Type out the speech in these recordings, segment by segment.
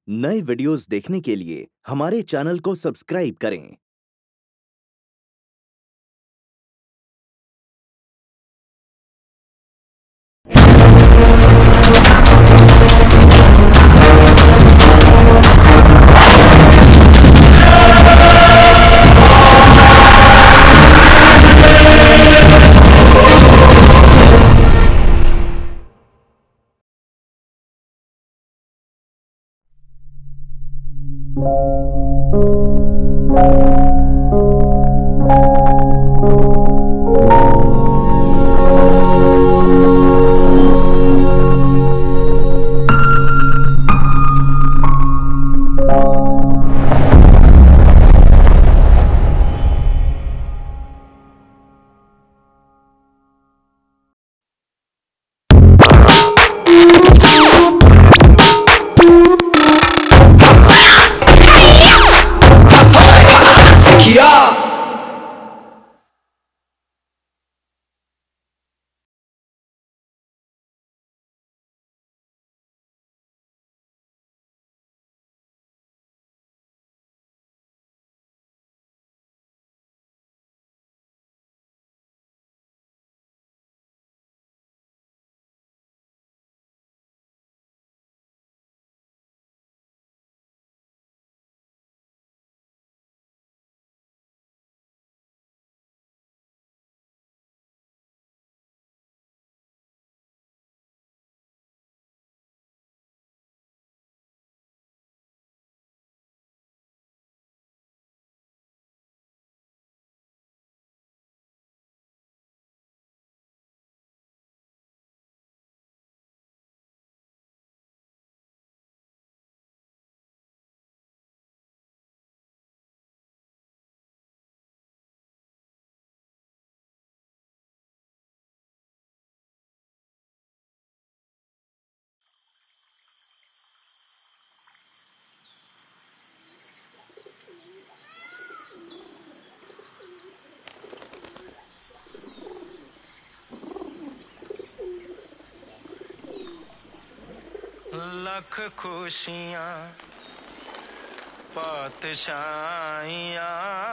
नए वीडियोस देखने के लिए हमारे चैनल को सब्सक्राइब करें। लख खुशियाँ पातशाहियाँ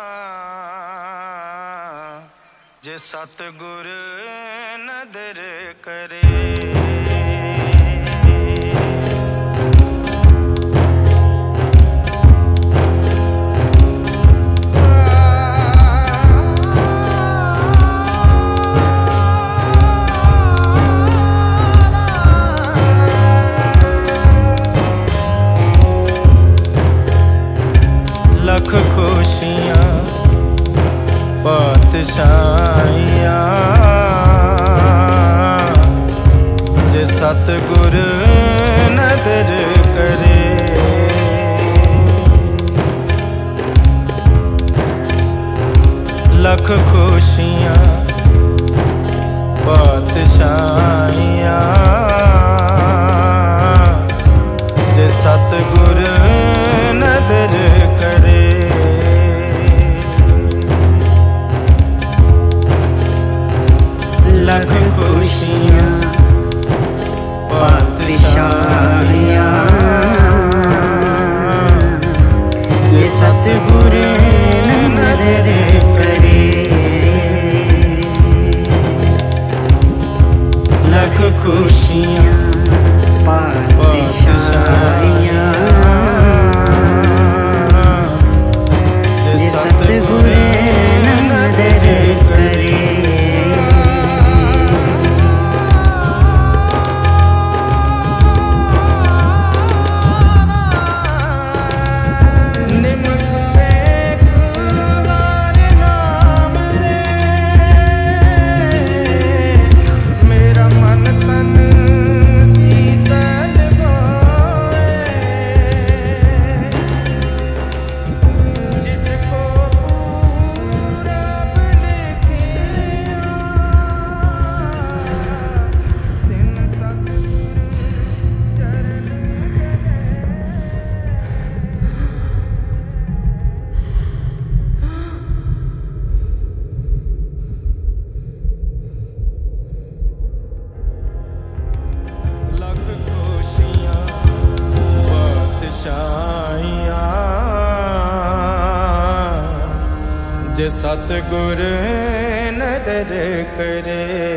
जे सतगुर नदर करे। लख खुशियाँ पातशाहियाँ जे सतगुर नदर करे। लख खुशियाँ पातशाहियाँ जे सतगुर नदर करे। लख खुशियाँ पातशाहियाँ जे सतगुर नदर करे। लख खुशियाँ पातशाहियाँ जे सतगुर नदर करे। जे सतगुर नदर करे।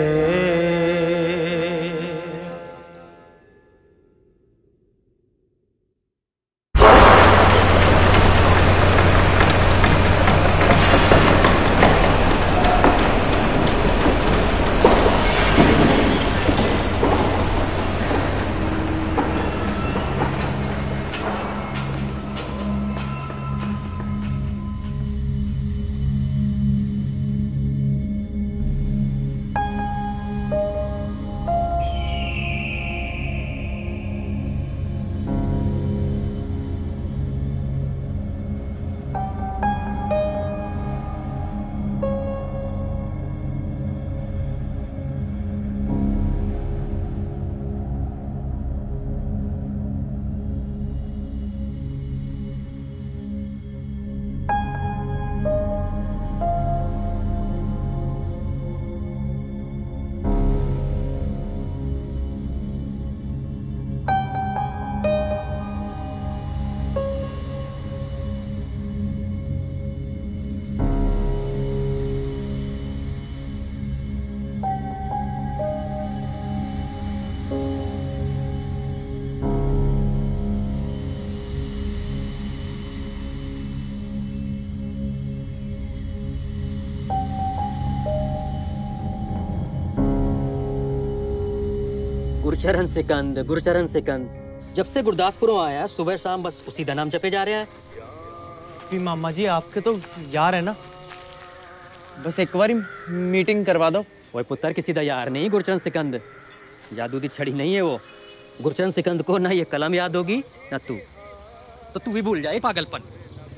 गुरचरण सिकंद जब से गुरदासपुरों आया सुबह शाम बस उसी का नाम जपे जा रहा है। भी मामा जी आपके तो यार है ना, बस एक बार मीटिंग करवा दो। वो पुत्र किसी का यार नहीं गुरचरण सिकंद, जादू की छड़ी नहीं है वो। गुरचरण सिकंद को ना ये कलम याद होगी ना तू, तो तू भी भूल जाए पागलपन।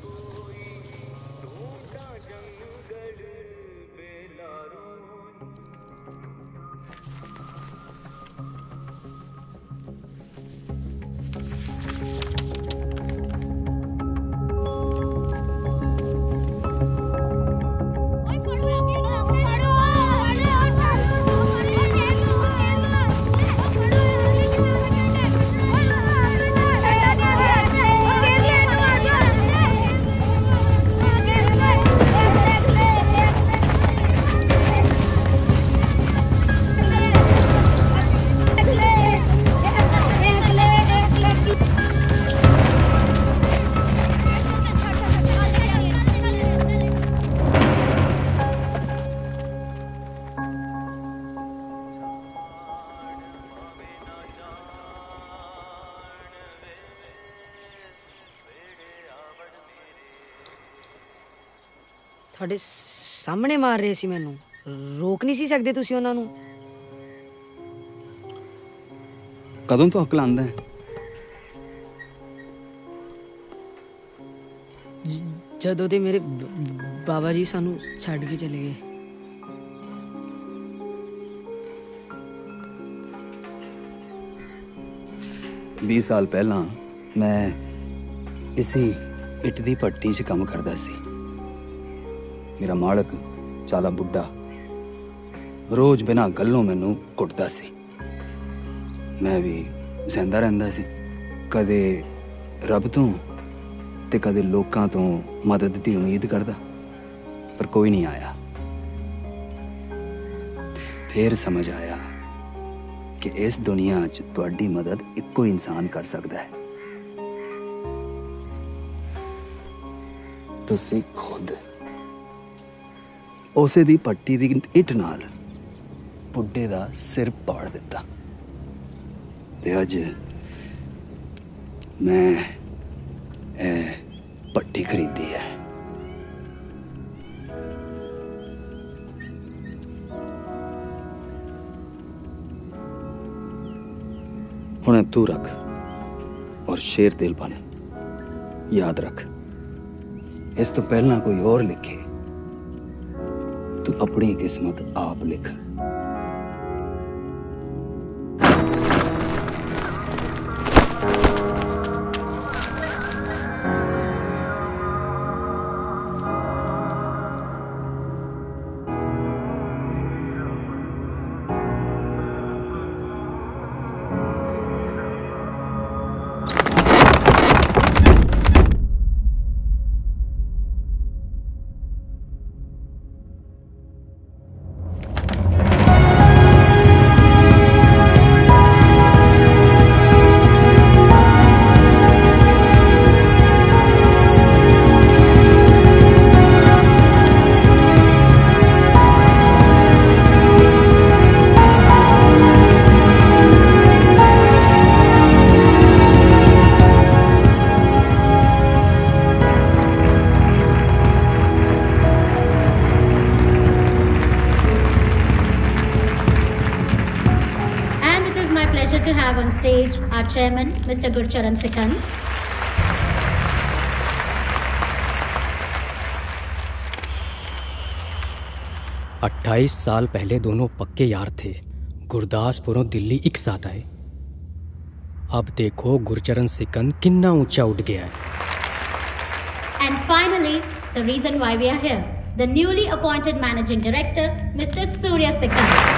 ਤੁਹਾਡੇ ਸਾਹਮਣੇ ਮਾਰ ਰਹੇ ਸੀ ਮੈਨੂੰ, ਰੋਕ ਨਹੀਂ ਸੀ ਸਕਦੇ ਤੁਸੀਂ ਉਹਨਾਂ ਨੂੰ? ਕਦੋਂ ਤੋਂ ਅਕਲ ਆਂਦਾ ਹੈ? ਜਦੋਂ ਦੇ ਮੇਰੇ ਬਾਬਾ ਜੀ ਸਾਨੂੰ ਛੱਡ ਕੇ ਚਲੇ ਗਏ। बीस साल पहला मैं इसी इट दी भट्टी च काम करदा सी। मेरा मालक चाला बुढ़ा रोज बिना गल्लों मैनू कुटदा सी। मैं भी सहंदा रहिंदा सी, कदे रब तो ते कदे लोकां तो मदद दी उम्मीद करदा, पर कोई नहीं आया। फिर समझ आया कि इस दुनिया च तुहाडी मदद इक्को इंसान कर सकता है, तुसी खुद। उसे दी पट्टी दी इट नाल बुड्ढे दा सिर पाड़ दिता ते अज मैं पट्टी खरीदी है। हुण तू रख और शेर दिल बन। याद रख, इस तो पहला कोई और लिखे, तू अपनी किस्मत आप लिख। chairman, Mr. Gurcharan Sikand. अट्ठाईस साल पहले दोनों पक्के यार थे। गुरदासपुरों दिल्ली एक साथ आए। अब देखो गुरचरण सिकंद कितना ऊंचा उठ गया है। And finally, the reason why we are here, the newly appointed managing director, Mr. Surya Sikand.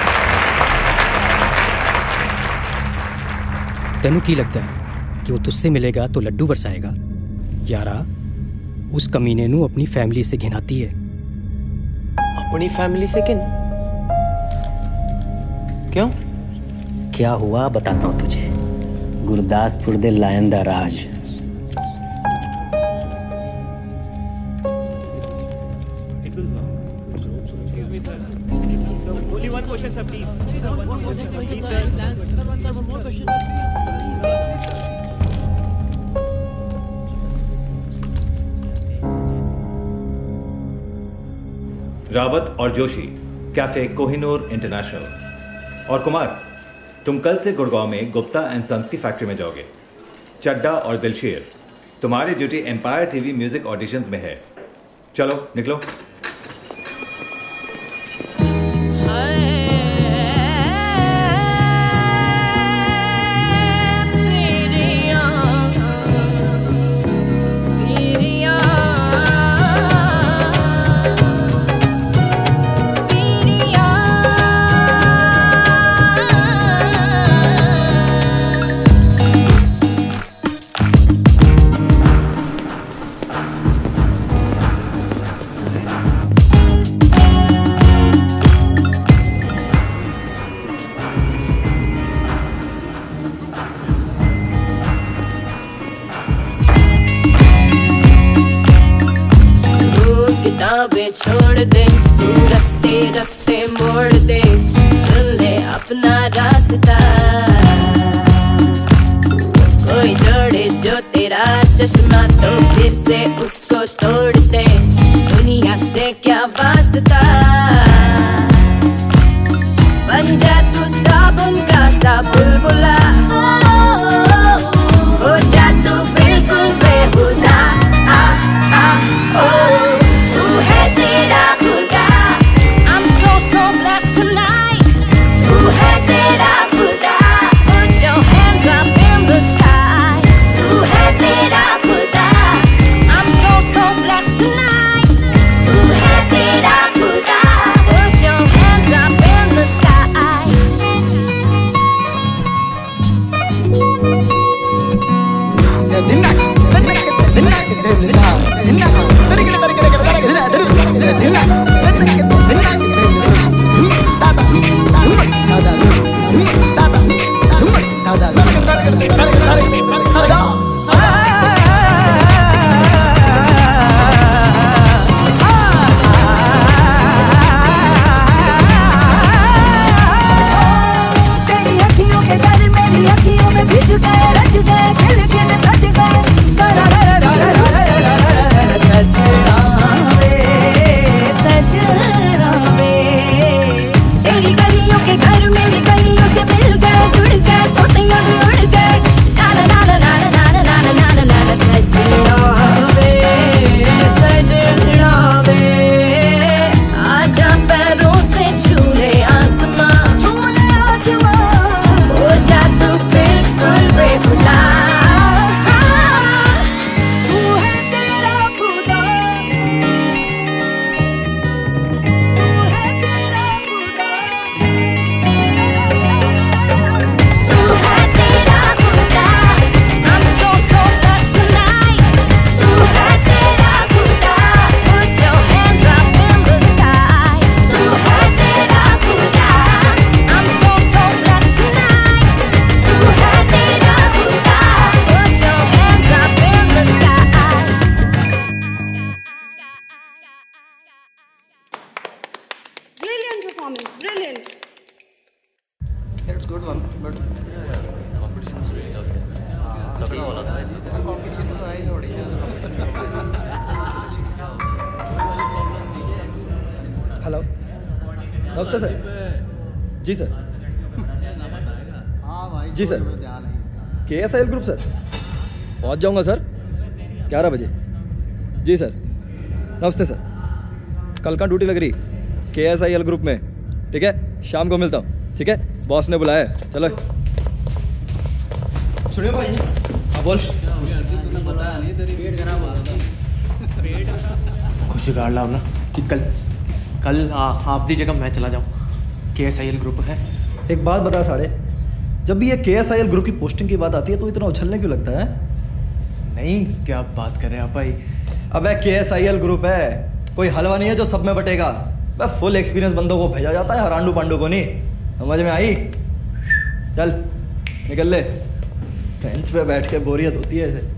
तेनू की लगता है कि वो तुझसे मिलेगा तो लड्डू बरसाएगा? यारा, उस कमीने नू अपनी फैमिली से घिनाती है। अपनी फैमिली से किन? क्यों? क्या हुआ बताता हूँ तुझे। गुरदासपुर दे लायन दा राज। रावत और जोशी, कैफे कोहिनूर इंटरनेशनल। और कुमार, तुम कल से गुड़गांव में गुप्ता एंड सन्स की फैक्ट्री में जाओगे। चड्डा और दिलशेर, तुम्हारी duty empire TV music auditions में है। चलो निकलो। छोड़ दे तू, रस्ते रस्ते मोड़ दे, चुन ले अपना रास्ता। कोई जोड़े जो तेरा चश्मा तो फिर से उसको तोड़ दे, दुनिया से क्या वास्ता। बन जा तू साबुन का सा बुलबुला, हो जा तू बिल्कुल बेहुदा। आ आ ओ नमस्ते सर। जी सर। जी सर। KSIL ग्रुप सर, पहुंच जाऊंगा सर 11 बजे। जी सर, नमस्ते सर। कल का ड्यूटी लग रही KSIL ग्रुप में, ठीक है? शाम को मिलता हूँ, ठीक है? बॉस ने बुलाया है, चलो। सुनिए भाई। हाँ बोल। खुशी गाड़ लाओ ना कि कल आप दी जगह मैं चला जाऊँ। KSIL ग्रुप है। एक बात बता साढ़े, जब भी ये KSIL ग्रुप की पोस्टिंग की बात आती है तो इतना उछलने क्यों लगता है? नहीं, क्या बात कर रहे हैं आप भाई? अबे KSIL ग्रुप है, कोई हलवा नहीं है जो सब में बटेगा। बस फुल एक्सपीरियंस बंदों को भेजा जाता है, हरांडू पांडू को नहीं। समझ में आई? चल निकल ले, बेंच पे बैठ के बोरियत होती है ऐसे।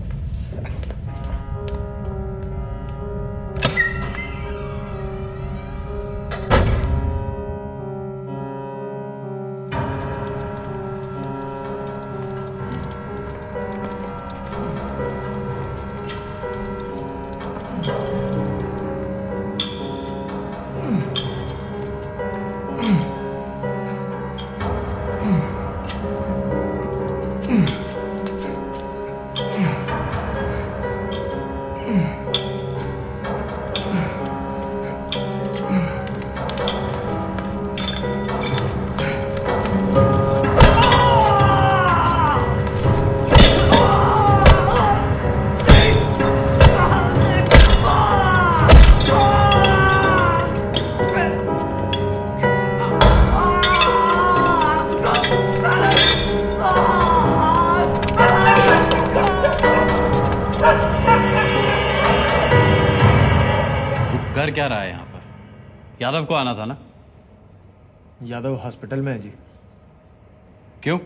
कर क्या रहा है यहाँ पर? यादव को आना था ना? यादव हॉस्पिटल में है जी। क्यों?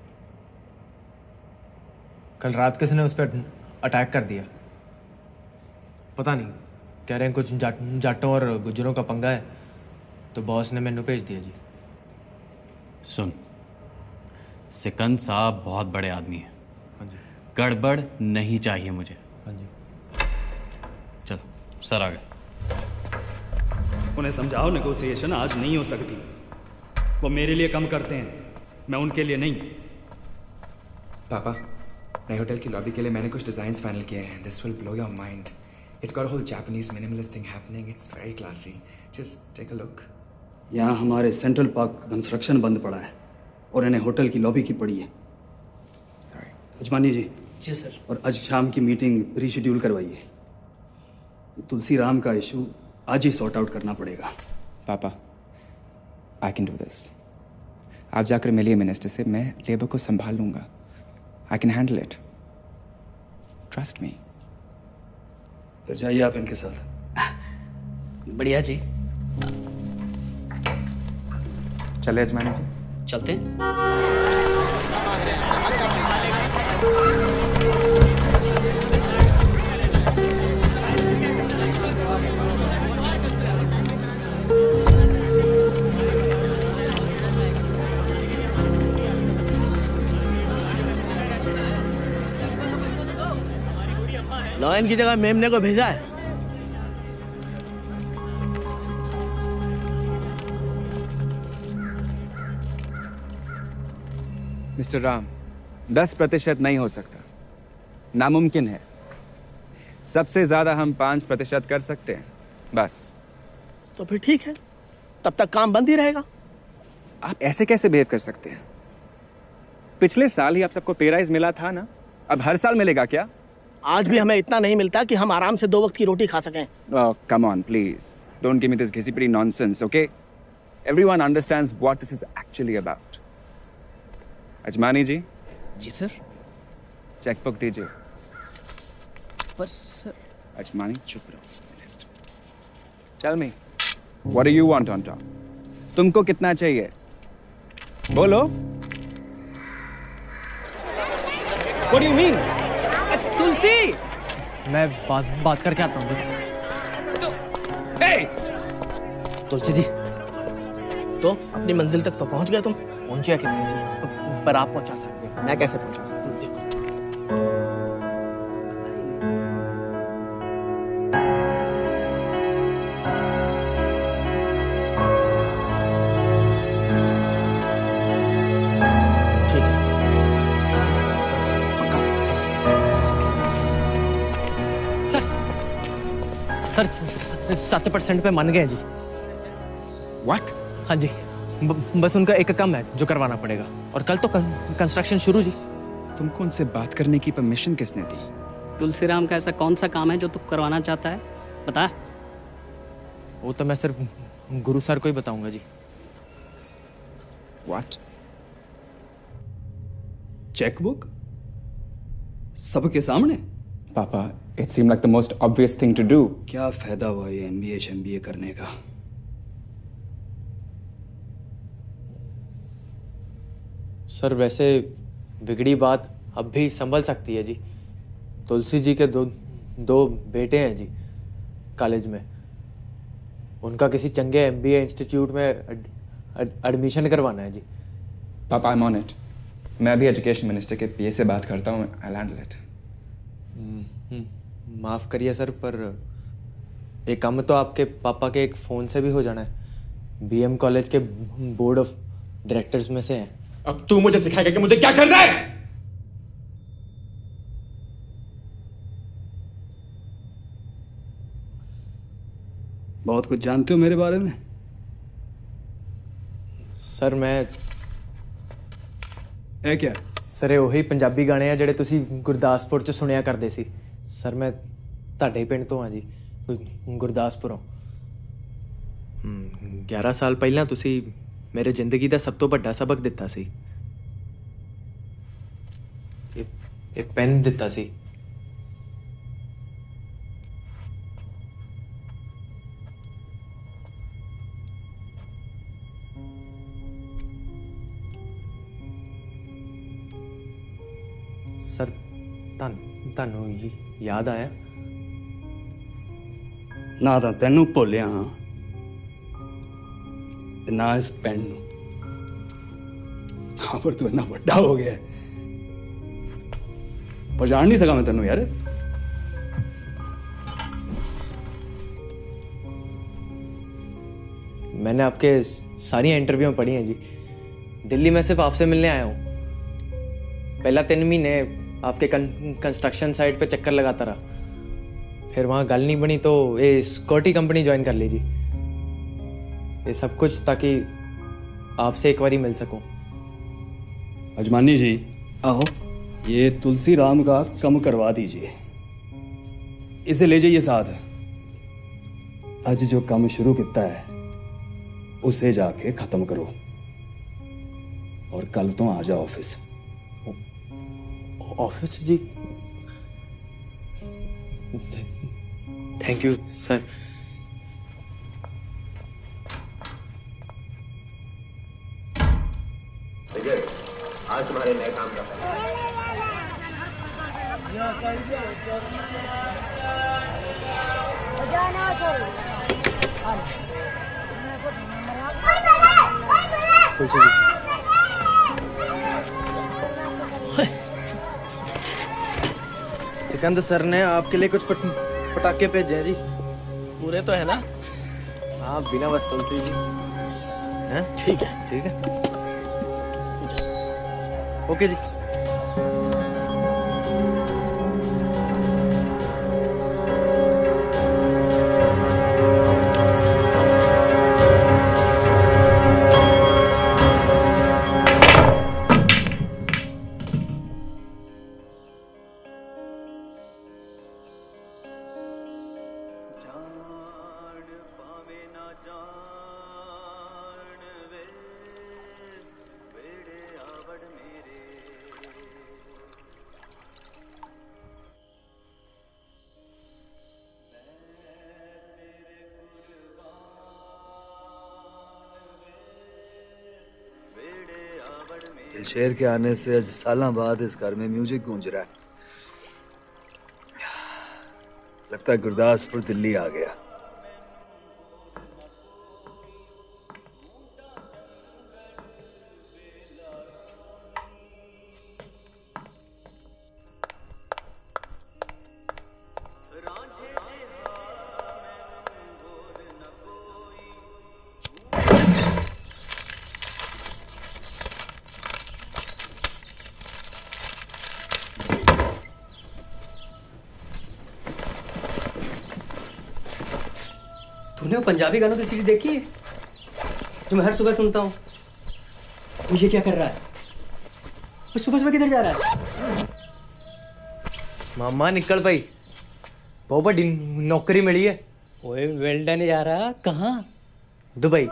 कल रात किसी ने उस पर अटैक कर दिया। पता नहीं, कह रहे हैं कुछ जाटों और गुज्जरों का पंगा है, तो बॉस ने मैनू भेज दिया जी। सुन, सिकंद साहब बहुत बड़े आदमी हैं। हाँ जी। गड़बड़ नहीं चाहिए मुझे। हाँ जी। चलो, सर आ गए। उन्हें समझाओ नेगोशिएशन आज नहीं हो सकती। वो मेरे लिए कम करते हैं, मैं उनके लिए नहीं। पापा, नए होटल की लॉबी के लिए मैंने कुछ डिजाइन्स फाइनल किए हैं। This will blow your mind. It's got a whole Japanese minimalist thing happening. It's very classy. Just take a look. यहाँ हमारे सेंट्रल पार्क का कंस्ट्रक्शन बंद पड़ा है और इन्हें होटल की लॉबी की पड़ी है। सॉरी। अजमानी जी। जी सर। और आज शाम की मीटिंग रीशेड्यूल करवाइए। तुलसी राम का इशू आज ही सॉर्ट आउट करना पड़ेगा। पापा, आई कैन डू दिस। आप जाकर मिलिए मिनिस्टर से, मैं लेबर को संभाल लूंगा। I can handle it, trust me. फिर जाइए आप इनके साथ। बढ़िया जी। चले अजमानी जी, चलते हैं। नॉयन की जगह मेमने को भेजा है। मिस्टर राम, 10% नहीं हो सकता, नामुमकिन है। सबसे ज्यादा हम 5% कर सकते हैं, बस। तो फिर ठीक है, तब तक काम बंद ही रहेगा। आप ऐसे कैसे बिहेव कर सकते हैं? पिछले साल ही आप सबको पे राइज मिला था ना, अब हर साल मिलेगा क्या? आज भी हमें इतना नहीं मिलता कि हम आराम से 2 वक्त की रोटी खा सकें। Oh, come on, please. Don't give me this घिसी-पिटी nonsense, okay? Everyone understands what this is actually about. Ajmani ji. जी सर। चेकबुक दीजिए। पर सर। अजमानी चुप रहो। Tell me, what do you want on top? तुमको कितना चाहिए? बोलो। What do you mean? तुलसी, मैं बात करके आता हूँ। तुलसी जी, तो अपनी मंजिल तक तो पहुंच गए तुम। पहुंचे कितने जी? पर आप पहुंचा सकते हो। मैं कैसे पहुंचा सकता हूँ? देखो, ठीक है। सर 7% पे मान गए जी। What? हाँ जी, बस उनका एक काम है जो करवाना पड़ेगा, और कल तो कंस्ट्रक्शन शुरू जी। तुमको उनसे बात करने की परमिशन किसने दी? तुलसीराम का ऐसा कौन सा काम है जो तू करवाना चाहता है, बता। वो तो मैं सिर्फ गुरु सर को ही बताऊंगा जी। What? चेकबुक सबके सामने? Papa, it seemed like the most obvious thing to do. क्या फायदा हुआ ये MBA करने का? सर वैसे बिगड़ी बात अब भी संभल सकती है जी। तुलसी जी के दो बेटे हैं जी कॉलेज में, उनका किसी चंगे MBA इंस्टीट्यूट में एडमिशन करवाना है जी। Papa, I'm on it. मैं अभी एजुकेशन मिनिस्टर के PA से बात करता हूँ। I'll handle it. माफ़ करिए सर, पर एक काम तो आपके पापा के एक फ़ोन से भी हो जाना है। BM कॉलेज के बोर्ड ऑफ डायरेक्टर्स में से हैं। अब तू मुझे सिखाएगा कि मुझे क्या करना है? बहुत कुछ जानते हो मेरे बारे में? सर मैं है क्या? सर ਇਹ ਉਹੀ ਪੰਜਾਬੀ ਗਾਣੇ ਆ ਜਿਹੜੇ ਤੁਸੀਂ ਗੁਰਦਾਸਪੁਰ 'ਚ ਸੁਣਿਆ ਕਰਦੇ ਸੀ। ਸਰ ਮੈਂ ਤੁਹਾਡੇ ਪਿੰਡ ਤੋਂ ਆ ਜੀ, ਗੁਰਦਾਸਪੁਰੋਂ। 11 ਸਾਲ ਪਹਿਲਾਂ ਤੁਸੀਂ ਮੇਰੇ ਜ਼ਿੰਦਗੀ ਦਾ ਸਭ ਤੋਂ ਵੱਡਾ ਸਬਕ ਦਿੱਤਾ ਸੀ। ਇਹ ਪੈਨ ਦਿੱਤਾ ਸੀ। सर ਤੁਹਾਨੂੰ याद आया? ना तो तेनू भुलिया हाँ, ना इस पेन नू। हाँ पर तू इतना बड़ा हो गया, पहचान नहीं सका मैं तेनू यार। मैंने आपके सारी इंटरव्यू पढ़ी हैं जी। दिल्ली में सिर्फ आपसे मिलने आया हूँ। पहला 3 महीने आपके कंस्ट्रक्शन साइट पे चक्कर लगाता रहा, फिर वहाँ गल नहीं बनी तो ये सिक्योरिटी कंपनी ज्वाइन कर ली जी। ये सब कुछ ताकि आपसे एक बारी मिल सकूं। अजमानी जी, आहो, ये तुलसी राम का कम करवा दीजिए, इसे ले जाइए साथ। आज जो काम शुरू किया है उसे जाके खत्म करो, और कल तो आ जाओ ऑफिस। ऑफिस जी? Thank you sir. आज तुम्हारे नए काम का तुलसी जी, सिकंदर सर ने आपके लिए कुछ पटाखे भेजे हैं जी। पूरे तो है ना? हाँ, बिना बस तुलसी जी। हैं? ठीक है, ठीक है। ओके जी। शेर के आने से आज सालों बाद इस घर में म्यूजिक गूंज रहा है। लगता है गुरदासपुर दिल्ली आ गया। तूने वो पंजाबी गानों की सीडी देखी है जो मैं हर सुबह सुनता हूँ? वो ये क्या कर रहा है? वो सुबह सुबह किधर जा रहा है? मामा निकल भाई, बहुत बड़ी नौकरी मिली है। ओए वेल्डन जा रहा कहाँ? दुबई।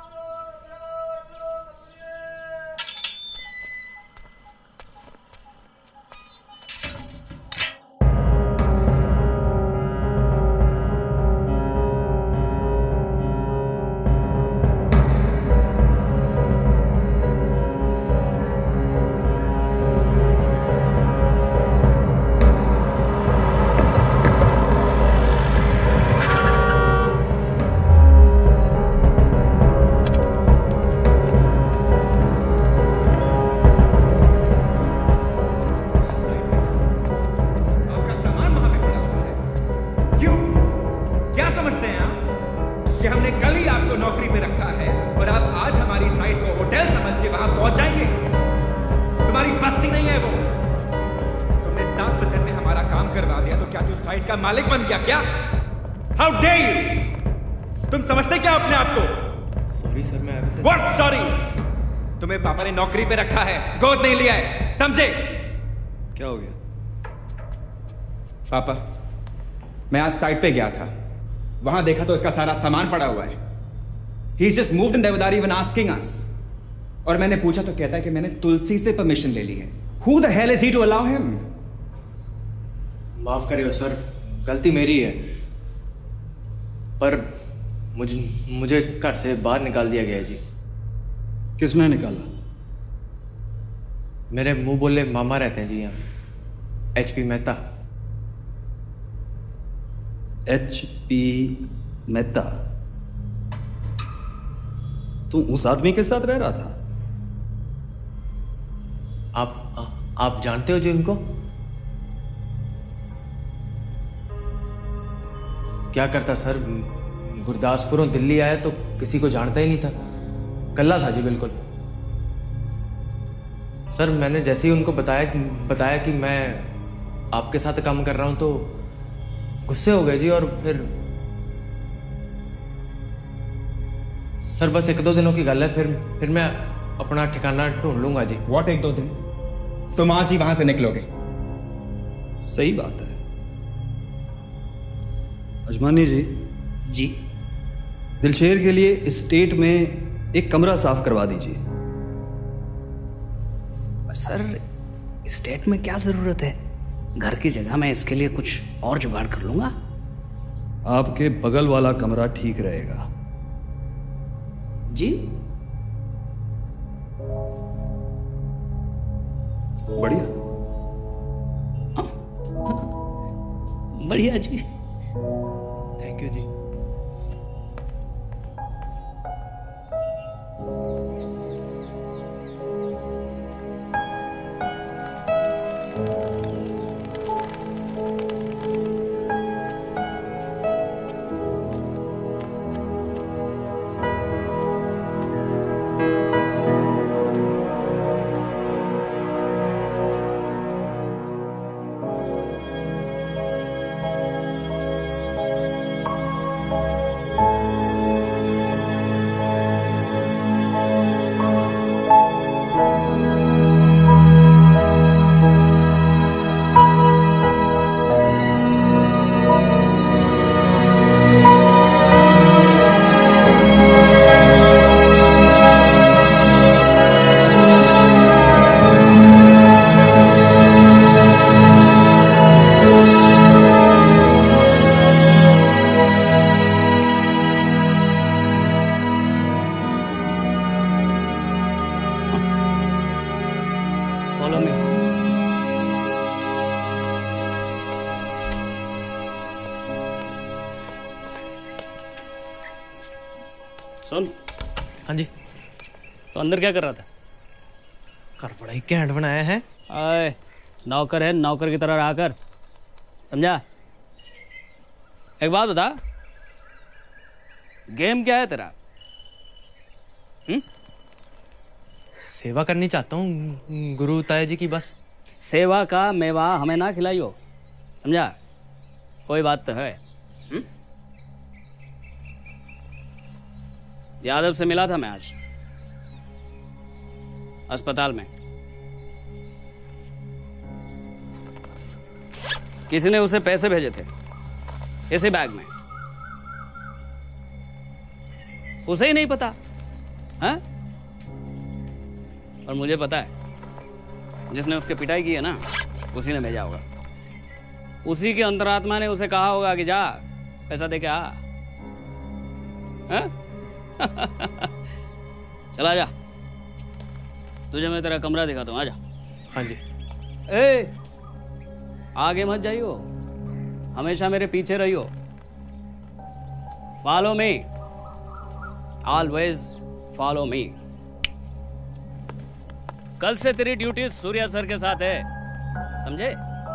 नौकरी पे रखा है, गोद नहीं लिया है, समझे? क्या हो गया? पापा, मैं आज साइट पे गया था, वहां देखा तो इसका सारा सामान पड़ा हुआ है। He's just moved in there without even asking us. और मैंने पूछा तो कहता है कि मैंने तुलसी से परमिशन ले ली है। Who the hell is he to allow him? माफ करियो सर, गलती मेरी है, पर मुझे घर से बाहर निकाल दिया गया जी। किसने निकाला? मेरे मुंह बोले मामा रहते हैं जी हम, HP मेहता। HP मेहता? तू उस आदमी के साथ रह रहा था? आप जानते हो जी उनको? क्या करता सर, गुरदासपुरों दिल्ली आया तो किसी को जानता ही नहीं था, कल्ला था जी बिल्कुल। सर मैंने जैसे ही उनको बताया कि मैं आपके साथ काम कर रहा हूं तो गुस्से हो गए जी, और फिर सर बस 1-2 दिनों की गल है, फिर मैं अपना ठिकाना ढूंढ लूंगा जी। What 1-2 दिन? तुम आज ही वहां से निकलोगे? सही बात है। अजमानी जी, दिलशेर के लिए स्टेट में एक कमरा साफ करवा दीजिए। पर सर स्टेट में क्या जरूरत है? घर की जगह मैं इसके लिए कुछ और जुगाड़ कर लूंगा। आपके बगल वाला कमरा ठीक रहेगा। जी बढ़िया। बढ़िया जी, थैंक यू जी। सुन। हाँ जी। तो अंदर क्या कर रहा था? घर बड़ा ही कैंट बनाया है। आए नौकर है, नौकर की तरह रहा कर, समझा? एक बात बता, गेम क्या है तेरा? सेवा करनी चाहता हूँ गुरु ताया जी की, बस। सेवा का मेवा हमें ना खिलाइयो, समझा? कोई बात तो है। यादव से मिला था मैं आज अस्पताल में। किसी ने उसे पैसे भेजे थे इसी बैग में। उसे ही नहीं पता है? और मुझे पता है जिसने उसकी पिटाई की है ना, उसी ने भेजा होगा। उसी के अंतरात्मा ने उसे कहा होगा कि जा पैसा दे के आ। चला जा, तुझे मैं तेरा कमरा दिखाता हूँ, आजा। हाँ जी। ए, आगे मत जाइयो, हमेशा मेरे पीछे रहियो। Follow me, always follow me. कल से तेरी ड्यूटी सूर्या सर के साथ है, समझे?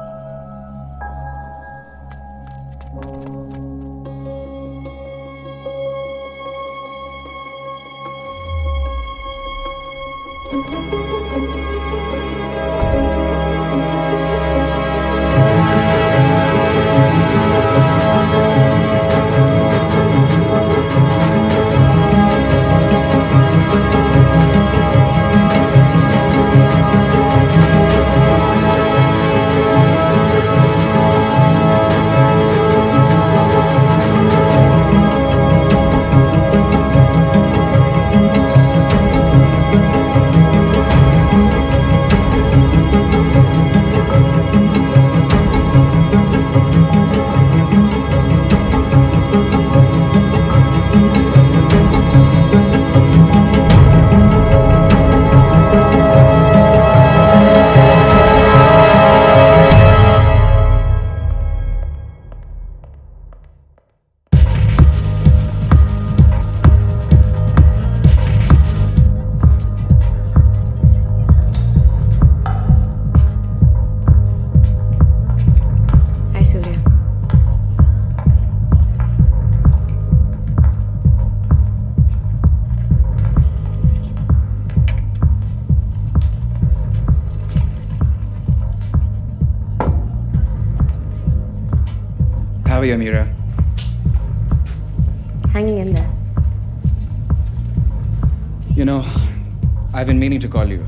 How are you, Amira? Hanging in there. You know, I've been meaning to call you.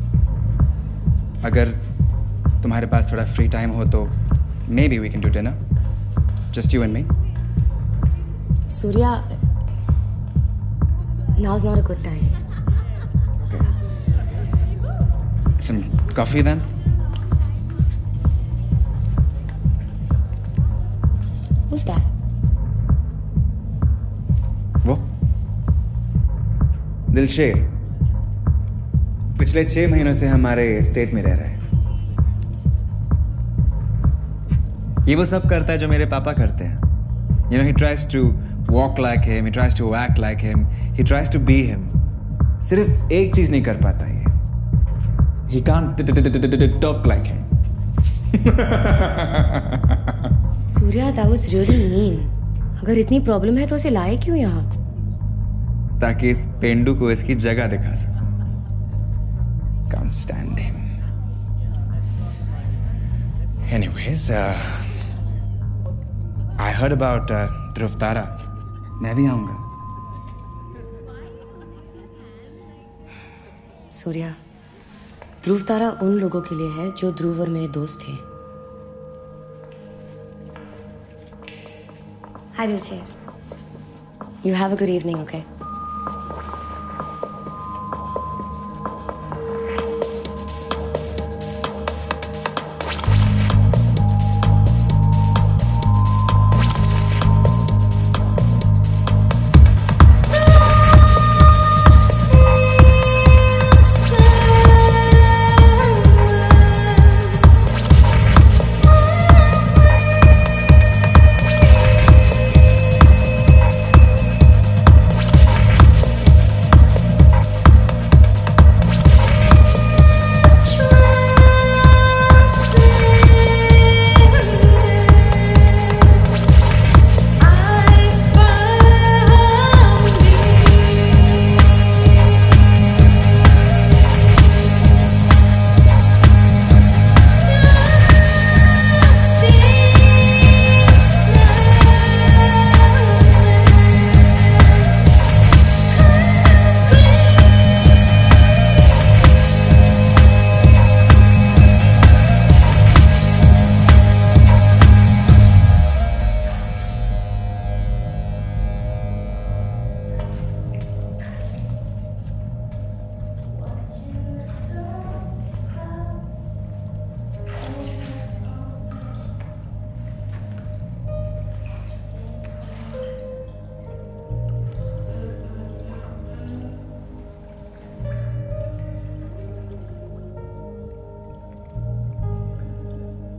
अगर तुम्हारे पास थोड़ा free time हो तो maybe we can do dinner. Just you and me. Surya, now's not a good time. Some coffee then? Who's that? वो दिलशेर पिछले 6 महीनों से हमारे स्टेट में रह रहा है। ये वो सब करता है जो मेरे पापा करते हैं। You know, he tries to walk like him, he tries to act like him, he tries to be him. सिर्फ एक चीज नहीं कर पाता ये। He can't talk like him. Surya, that was really mean. अगर इतनी प्रॉब्लम है तो उसे लाए क्यों यहाँ? ताकि इस पेंडू को इसकी जगह दिखा सके। Can't stand him. Anyways, I heard about ध्रुव तारा. मैं भी आऊंगा। सूर्या, ध्रुव तारा उन लोगों के लिए है जो ध्रुव और मेरे दोस्त थे। Hi, Dilsher. You have a good evening, okay?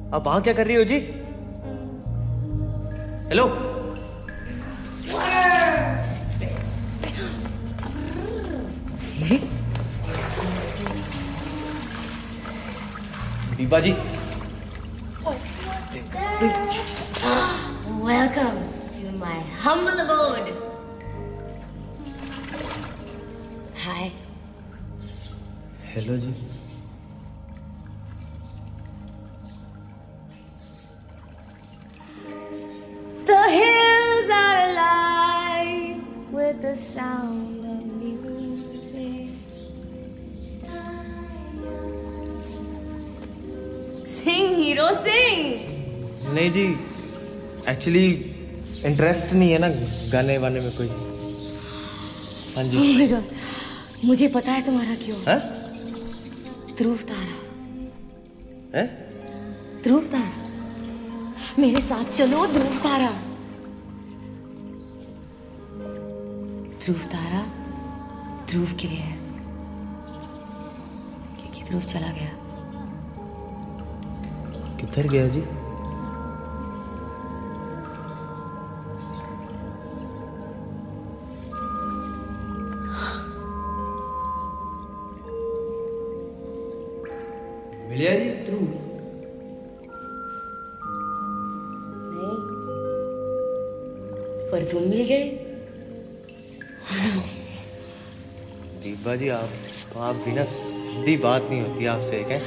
आप वहां क्या कर रही हो जी? Hello. Deepa ji. Welcome to my humble abode. Hi. Hello जी। The hills are alive with the sound of music. Sing, hero, sing. नहीं जी, एक्चुअली इंटरेस्ट नहीं है ना गाने वाने में कोई। हाँ जी। Oh my God, मुझे पता है तुम्हारा क्यों। हैं? ध्रुव तारा। हैं? ध्रुव तारा, मेरे साथ चलो। ध्रुव तारा, ध्रुव तारा ध्रुव के लिए है, क्योंकि ध्रुव चला गया। किधर गया जी? मिलिया जी ध्रुव? नहीं, पर तुम मिल गए। दीपा जी आप बिना सीधी बात नहीं होती आपसे, क्या?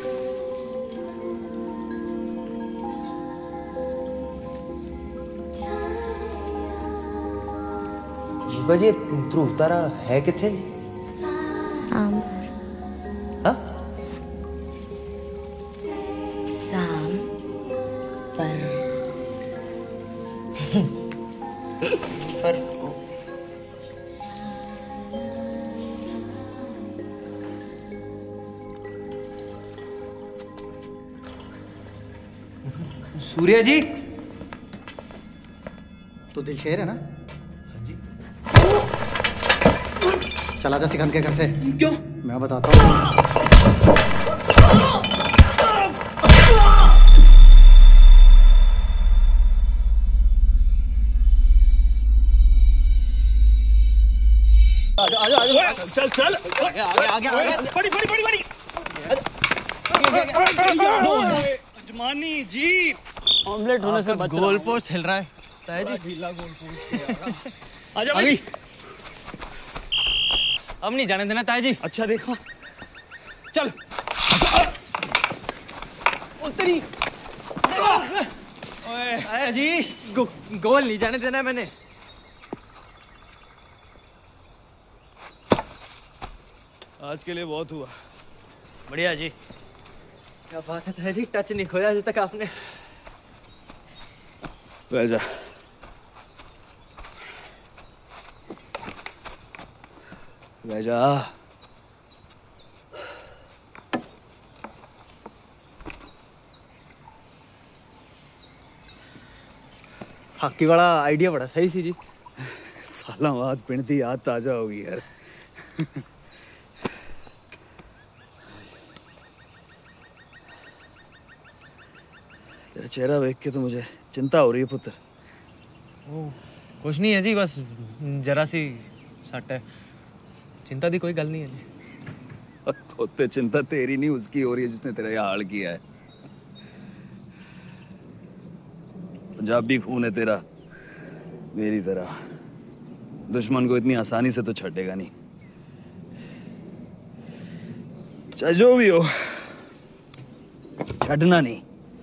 दीपा जी ध्रुव तारा है किथे? सांबर। हाँ? पर सूर्या जी। तो दिलशेर है ना? हाँ जी। चला जा सिकंद के घर से। क्यों? मैं बताता हूँ। चल चल आगे बड़ी अजमानी जी। ऑमलेट होने से बच गोल पोस्ट हिल रहा है। ढीला गोल पोस्ट। आजा भाई। अब नहीं जाने देना ताया जी। अच्छा देखो, चल। उतरी। ताया जी गोल नहीं जाने देना है मैंने। आज के लिए बहुत हुआ। बढ़िया जी। क्या बात है ताया जी, टच नहीं खोया अभी तक आपने। रह जा। रह जा। हाकी वाला आइडिया बड़ा सही सी जी। साला बाद पिंड दी याद ताजा होगी यार। तेरा चेहरा देख के तो मुझे चिंता हो रही है पुत्र। कुछ नहीं है जी, बस जरा सी सट है। चिंता दी कोई गल नहीं है जी। खोते चिंता तेरी नहीं उसकी हो रही है जिसने तेरा ये हाल किया है। पंजाबी खून है तेरा, मेरी तरह। दुश्मन को इतनी आसानी से तो छेड़ेगा नहीं। चाहे जो भी हो, छड़ना नहीं।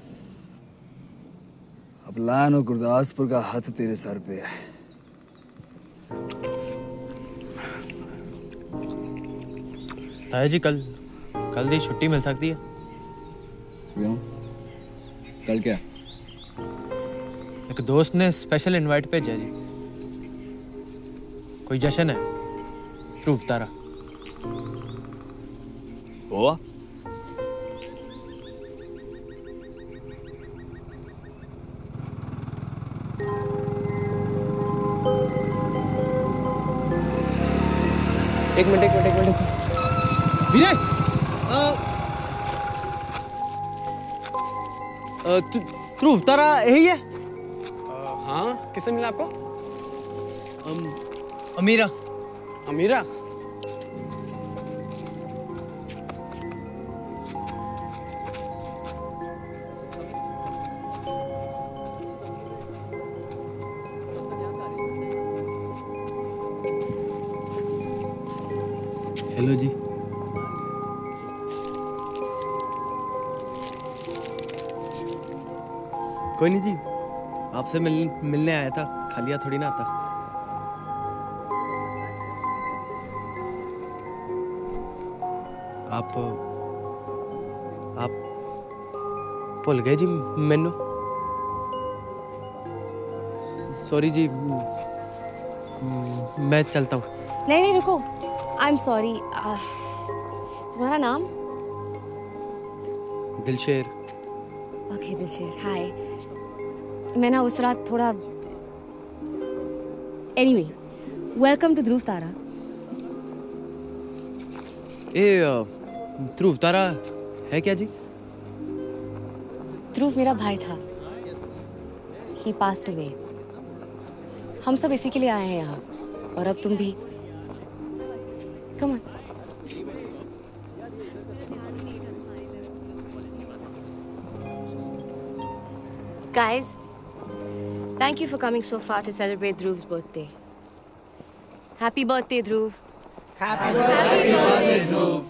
अब लान और गुरदासपुर का हाथ तेरे सर पे है। ताया जी कल दी छुट्टी मिल सकती है? क्यों? कल क्या? एक दोस्त ने स्पेशल इनवाइट भेजा जी। कोई जश्न है ध्रुव तारा। हुआ? एक मिनट विनय। ध्रुव तारा यही है? हाँ, किससे मिला आपको? अमीरा। अमीरा? हेलो जी। कोई नहीं जी, आपसे मिलने आया था, खालिया थोड़ी ना आता। आप भूल गए जी मैनू? सॉरी जी, मैं चलता हूँ। नहीं रुको, आई एम सॉरी। तुम्हारा नाम? दिलशेर। Okay Dilsher, hi. मैं ना उस रात थोड़ा anyway, welcome to Dhruv Tara. Dhruv Tara है क्या जी? ध्रुव मेरा भाई था, ही पास्ड अवे। हम सब इसी के लिए आए हैं यहाँ, और अब तुम भी। Come on. Guys, thank you for coming so far to celebrate Dhruv's birthday. Happy birthday, Dhruv. Happy birthday, Dhruv.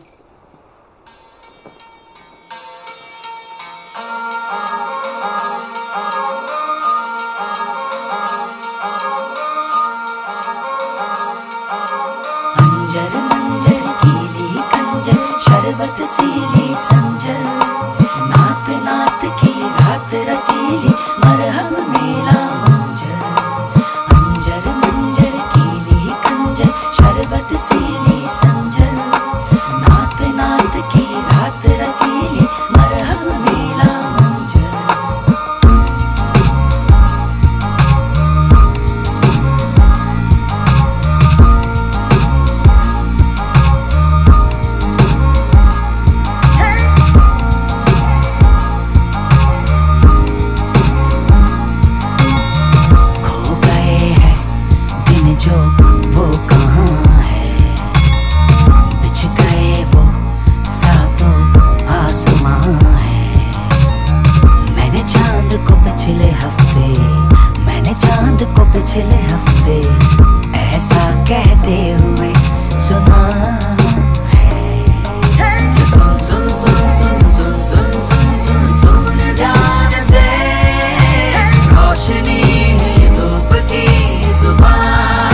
अंजर मंजर कीली कंजर शरबत सीली संजर नात नात की रात रतीली मरहब मेला मंजर अंजर मंजर कीली कंजर शरबत सीली संजर नात नात की रात रतीली मरहब मेला मंजर जो वो कहाँ है, बिछ गए वो सातों आसमां है। मैंने चांद को पिछले हफ्ते, मैंने चांद को पिछले हफ्ते ऐसा कहते हुए सुना है। सुन सुन सुन सुन सुन सुन सुन सुन सुन ध्यान से, रोशनी धूप की जुबान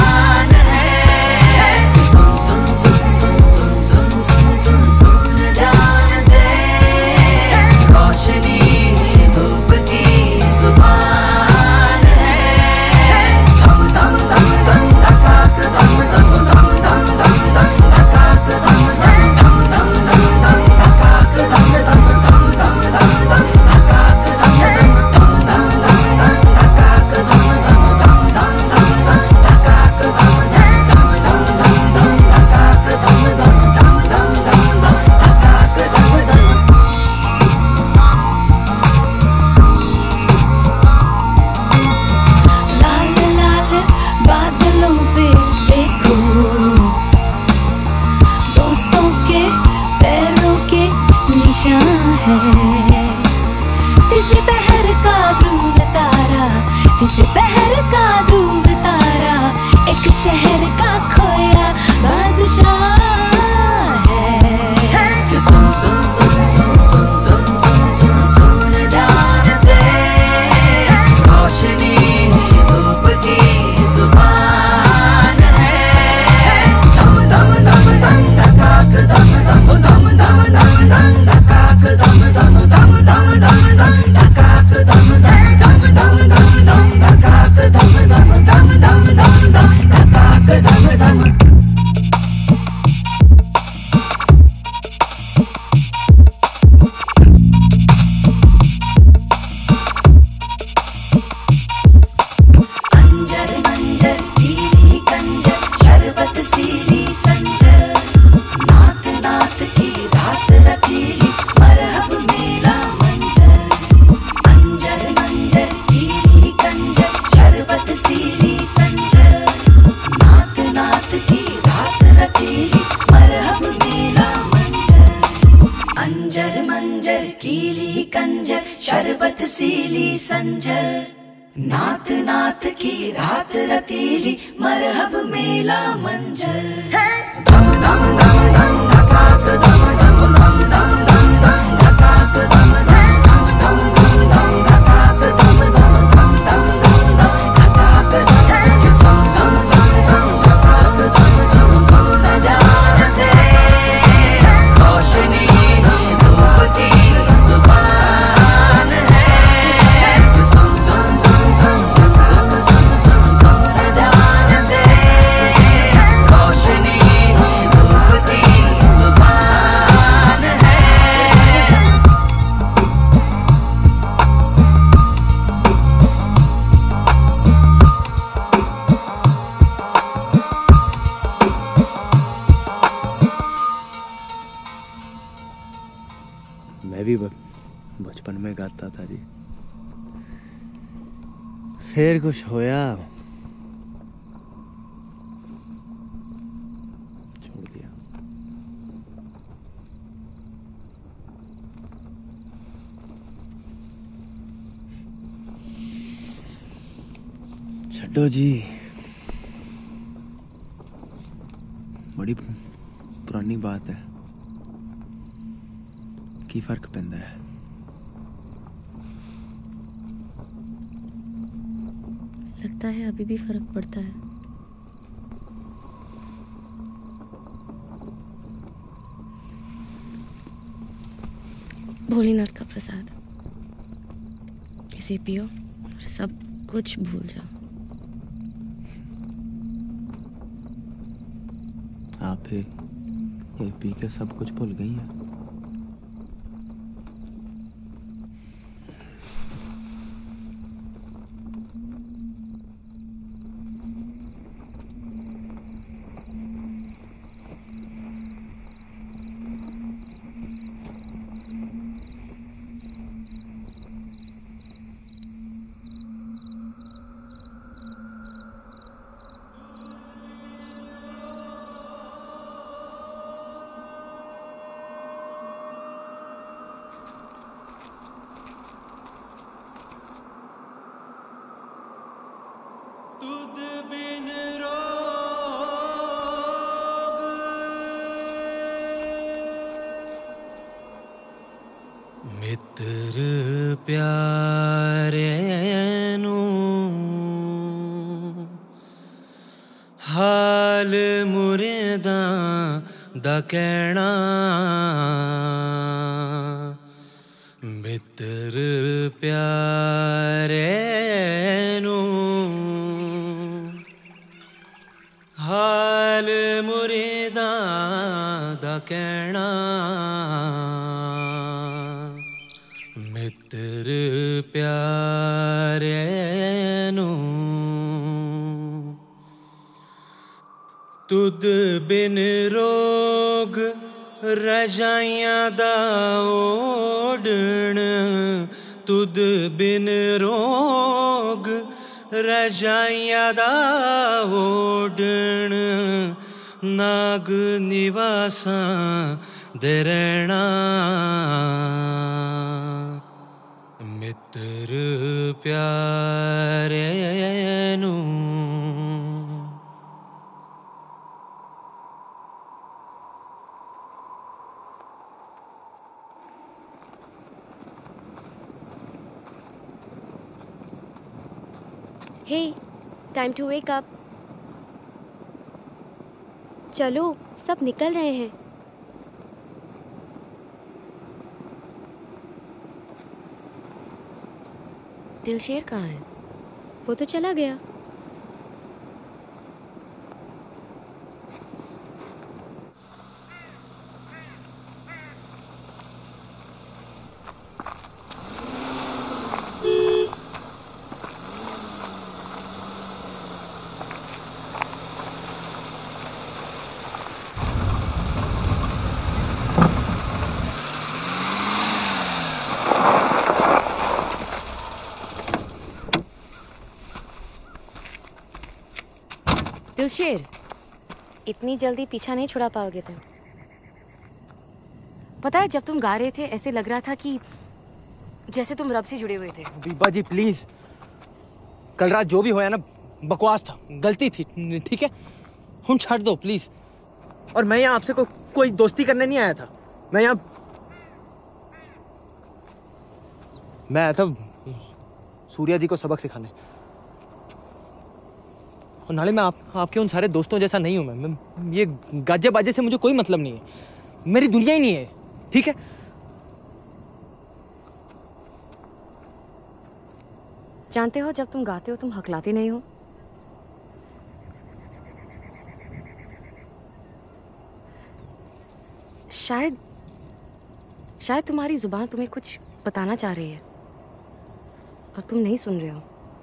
तीसरे पहर का ध्रुव तारा एक शहर का खोया बादशाह है। सुन सुन सुन सुन सुन सुन सुन सुन सुन ध्यान से, रोशनी धूप की जुबान है। दम दम दम दम धकाक दम दम दम दम दम दम धकाक दम दम दम दम दम दम धकाक दम दम दम दम दम दम धकाक नात नात की रात रतीली मरहब मेला मंजर दम दम दम दम धकाक दम दम दम दम दम दम धकाक दम दम दम दम दम धकाक दम दम दम दम दम दम धकाक दम सम सम सम सम धकाक सम सम सम नजारा से रोशनी धूप की जुबान है सम सम सम सम सम सम सम सम सम नजारा से रोशनी धूप की जुबान है मैं भी बचपन में गाता था जी। फिर कुछ होया, छोड़ दिया। छड्डो जी, बड़ी पुरानी बात है, की फर्क पैंदा है। लगता है अभी भी फर्क पड़ता है। भोलेनाथ का प्रसाद, इसे पियो और सब कुछ भूल जाओ। आप ये पी के सब कुछ भूल गई हैं। मित्र प्यारे नू हाल मुरेदा दा कहना मित्र प्यारे नू हाल मुरेदा दा कहना मित्र प्यारे नू तुद बिन रोग रजाइयां दा ओढ़ण तुद बिन रोग रजाइयां दा ओढ़ण नाग निवासां दे रहना मित्र प्यारे नू Hey, time to wake up. चलो, सब निकल रहे हैं। दिलशेर कहाँ है? वो तो चला गया। दिलशेर, इतनी जल्दी पीछा नहीं छुड़ा पाओगे तुम। पता है, जब तुम गा रहे थे ऐसे लग रहा था कि जैसे तुम रब से जुड़े हुए थे। बीबा जी प्लीज, कल रात जो भी होया ना बकवास था, गलती थी, ठीक है? हम छੱਡ दो प्लीज। और मैं यहाँ आपसे कोई दोस्ती करने नहीं आया था। मैं आया था सूर्या जी को सबक सिखाने। और नाले मैं आपके उन सारे दोस्तों जैसा नहीं हूं। मैं ये गाजे बाजे से मुझे कोई मतलब नहीं है, मेरी दुनिया ही नहीं है, ठीक है? जानते हो, जब तुम गाते हो तुम हकलाते नहीं हो। शायद तुम्हारी जुबान तुम्हें कुछ बताना चाह रही है और तुम नहीं सुन रहे हो।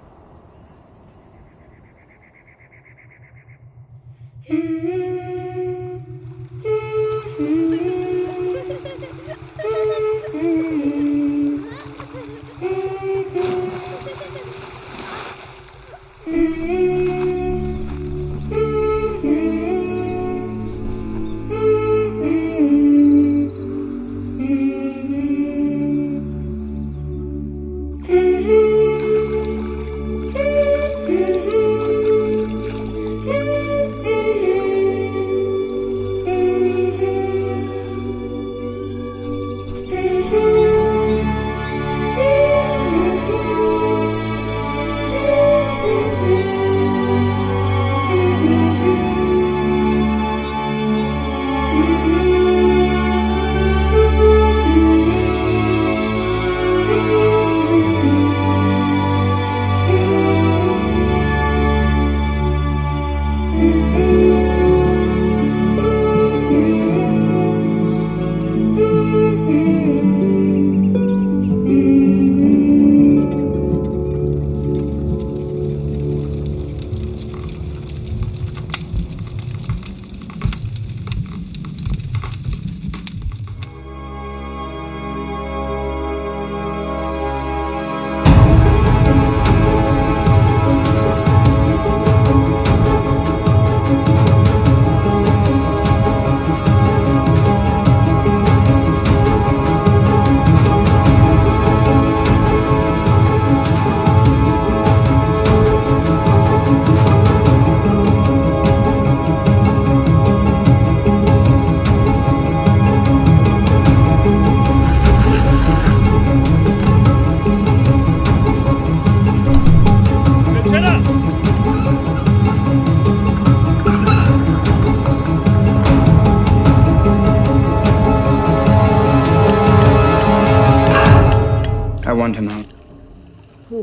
want him out. Who?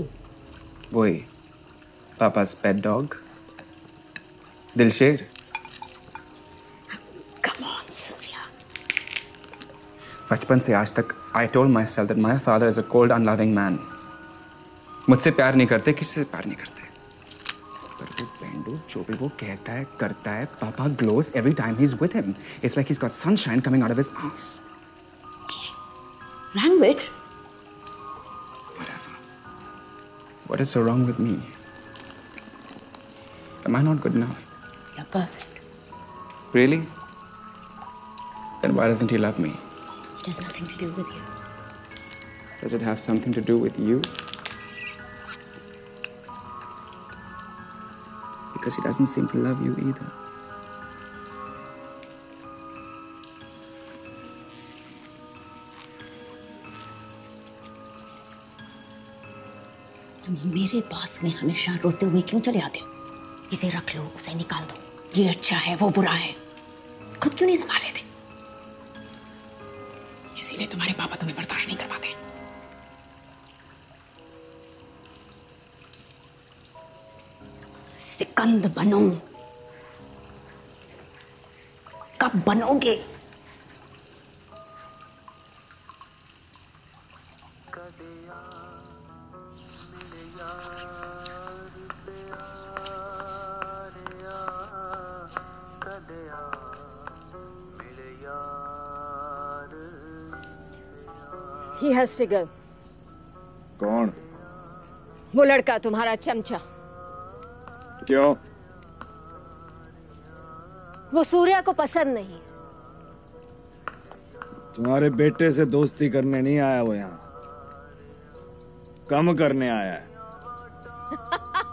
वही पापा's pet dog. Dilsher. Come on, Surya. बचपन से आज तक I told myself that my father is a cold, unloving man. मुझसे प्यार नहीं करते, किसी से प्यार नहीं करते. पर वो पेंडू जो भी वो कहता है, करता है, पापा glows every time he's with him. It's like he's got sunshine coming out of his ass. Language? What is so wrong with me? Am I not good enough? You're perfect. Really? Then why doesn't he love me? It has nothing to do with you. Does it have something to do with you? Because he doesn't seem to love you either. तुम मेरे पास में हमेशा रोते हुए क्यों चले आते हो? इसे रख लो, उसे निकाल दो, ये अच्छा है, वो बुरा है, खुद क्यों नहीं संभाले थे? इसीलिए तुम्हारे पापा तुम्हें बर्दाश्त नहीं कर पाते। सिकंद बनो, कब बनोगे? He has to go. कौन? वो लड़का तुम्हारा चमचा। क्यों? वो सूर्या को पसंद नहीं। तुम्हारे बेटे से दोस्ती करने नहीं आया वो यहाँ, कम करने आया है।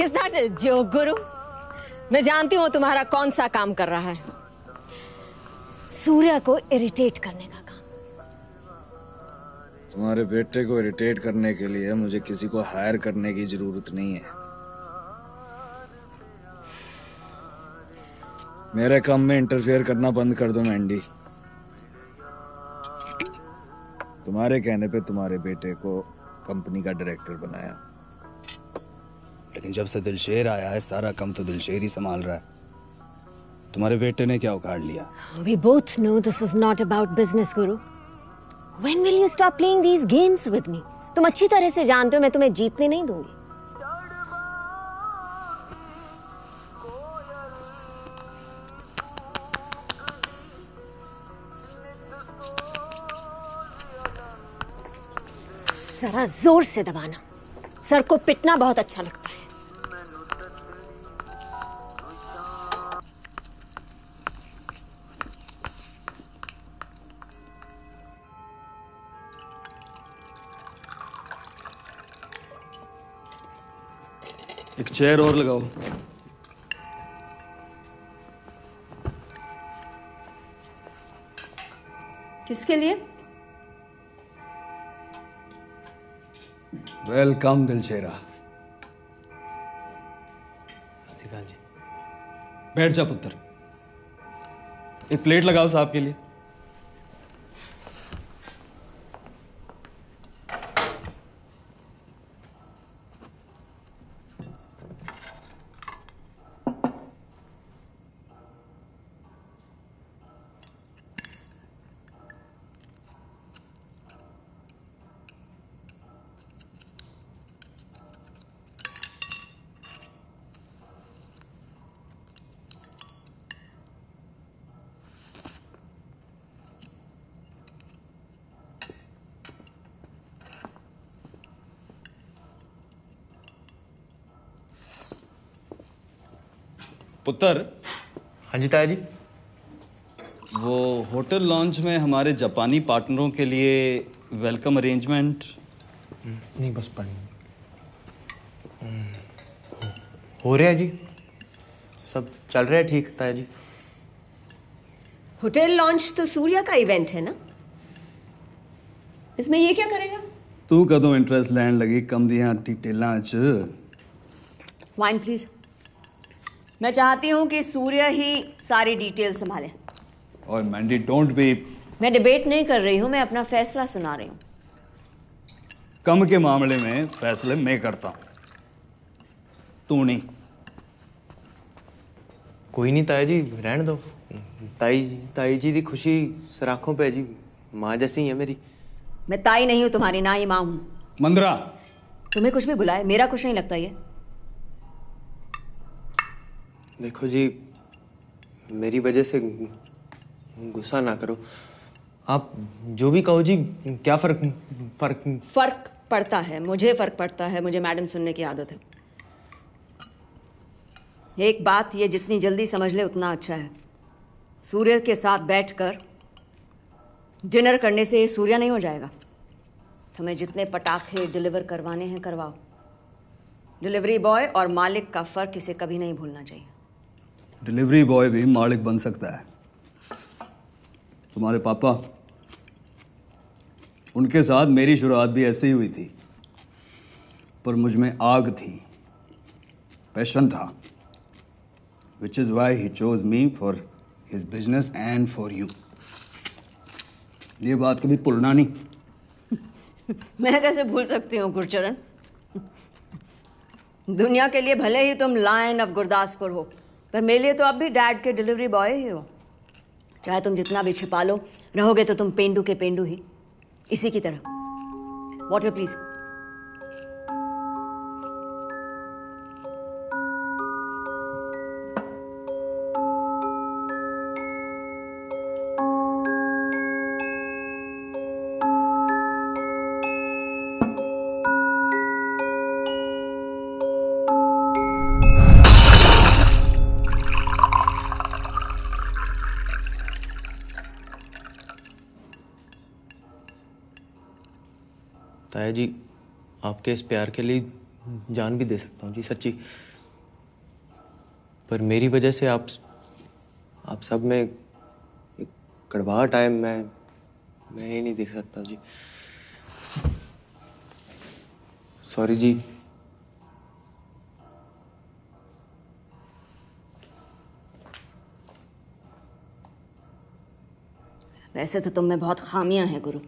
Is that a joke, गुरु? मैं जानती हूँ तुम्हारा कौन सा काम कर रहा है। सूर्या को इरिटेट करने का काम। तुम्हारे बेटे को इरिटेट करने के लिए मुझे किसी को हायर करने की जरूरत नहीं है। मेरे काम में इंटरफेयर करना बंद कर दो मैंडी। तुम्हारे कहने पे तुम्हारे बेटे को कंपनी का डायरेक्टर बनाया, लेकिन जब से दिलशेर आया है सारा काम तो दिलशेर ही संभाल रहा है। तुम्हारे बेटे ने क्या उखाड़ लिया? We both know this is not about business, Guru. When will you stop playing these games with me? तुम अच्छी तरह से जानते हो मैं तुम्हें जीतने नहीं दूंगी। जरा जोर से दबाना। सर को पिटना बहुत अच्छा लगता है। एक चेयर और लगाओ। किसके लिए? वेलकम दिलशेरा। बैठ जा पुत्र। एक प्लेट लगाओ साहब के लिए। पुत्र। हाँ जी ताया जी। वो होटल लॉन्च में हमारे जापानी पार्टनरों के लिए वेलकम अरेंजमेंट नहीं, बस पानी हो रहा है जी, सब चल रहा है ठीक ताया जी। होटल लॉन्च तो सूर्या का इवेंट है ना, इसमें ये क्या करेगा? तू कदों इंटरेस्ट लैंड लगी कम दियां डिटेलां च। Wine please. मैं चाहती हूँ कि सूर्या ही सारी डिटेल संभाले। और मैंडी डोंट बी। मैं डिबेट नहीं कर रही हूँ, मैं अपना फैसला सुना रही हूँ। कम के मामले में फैसले मैं करता हूँ, तू नहीं। कोई नहीं ताया जी, रहने दो। ताई जी दी खुशी सराखों पे जी, माँ जैसी है मेरी। मैं ताई नहीं हूँ तुम्हारी, ना ही माँ हूँ। मंदरा। तुम्हें कुछ भी बुलाए, मेरा कुछ नहीं लगता ये। देखो जी, मेरी वजह से गुस्सा ना करो। आप जो भी कहो जी, क्या फर्क पड़ता है, मुझे फर्क पड़ता है। मुझे मैडम सुनने की आदत है। एक बात ये जितनी जल्दी समझ ले उतना अच्छा है। सूर्य के साथ बैठकर डिनर करने से ये सूर्या नहीं हो जाएगा। तुम्हें जितने पटाखे डिलीवर करवाने हैं करवाओ। डिलीवरी बॉय और मालिक का फर्क इसे कभी नहीं भूलना चाहिए। डिलीवरी बॉय भी मालिक बन सकता है। तुम्हारे पापा, उनके साथ मेरी शुरुआत भी ऐसे ही हुई थी, पर मुझ में आग थी, पैशन था, which is why he chose me for his business and for you। ये बात कभी भूलना नहीं। मैं कैसे भूल सकती हूँ गुरचरण? दुनिया के लिए भले ही तुम लायन ऑफ गुरदासपुर हो, पर मेरे लिए तो अब भी डैड के डिलीवरी बॉय ही हो। चाहे तुम जितना भी छिपा लो, रहोगे तो तुम पेंडू के पेंडू ही, इसी की तरह। Water please. ताया जी, आपके इस प्यार के लिए जान भी दे सकता हूँ जी, सच्ची। पर मेरी वजह से आप सब में एक कड़वाहट आए, मैं ही नहीं देख सकता जी। सॉरी जी। वैसे तो तुम में बहुत खामियां हैं गुरु,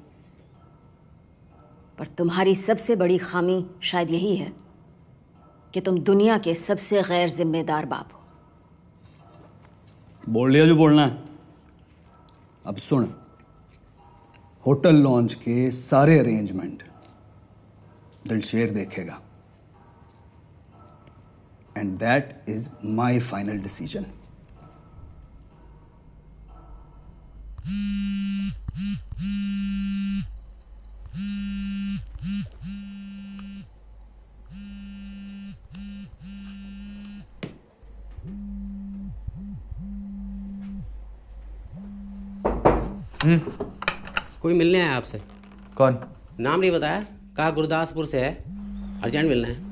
पर तुम्हारी सबसे बड़ी खामी शायद यही है कि तुम दुनिया के सबसे गैर जिम्मेदार बाप हो। बोल लिया जो बोलना है। अब सुन, होटल लॉन्च के सारे अरेंजमेंट दिलशेर देखेगा, and that is my final decision. कोई मिलने आया आपसे। कौन? नाम नहीं बताया, कहा गुरदासपुर से है, अर्जेंट मिलना है।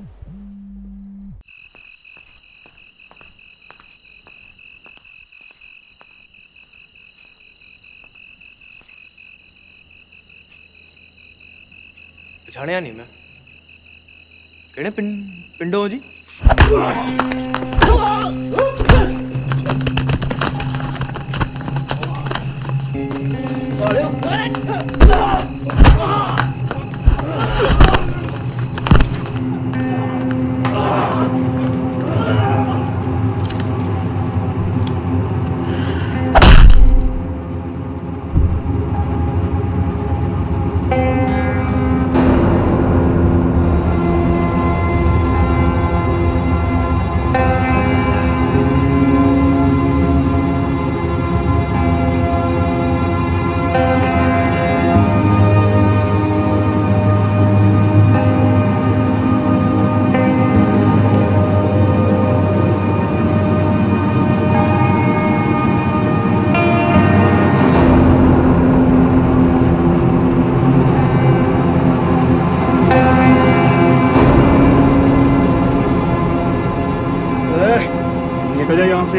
पछाणिया नहीं मैं। केड़े पिंडो हो जी? निकल जाए यहां से।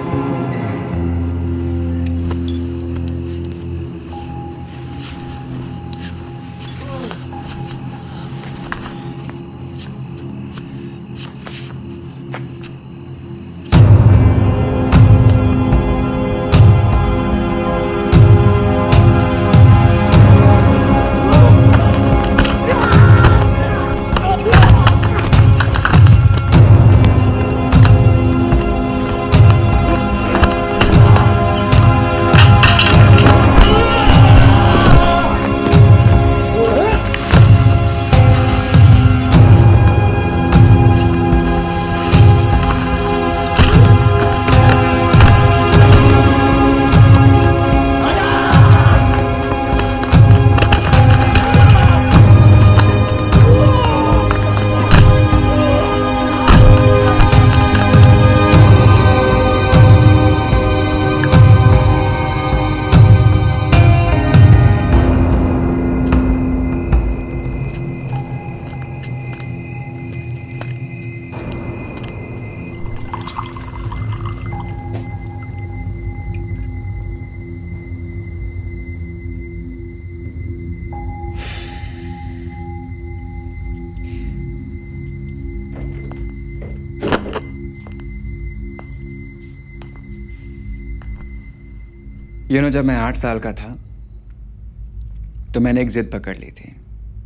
जब मैं 8 साल का था तो मैंने एक जिद पकड़ ली थी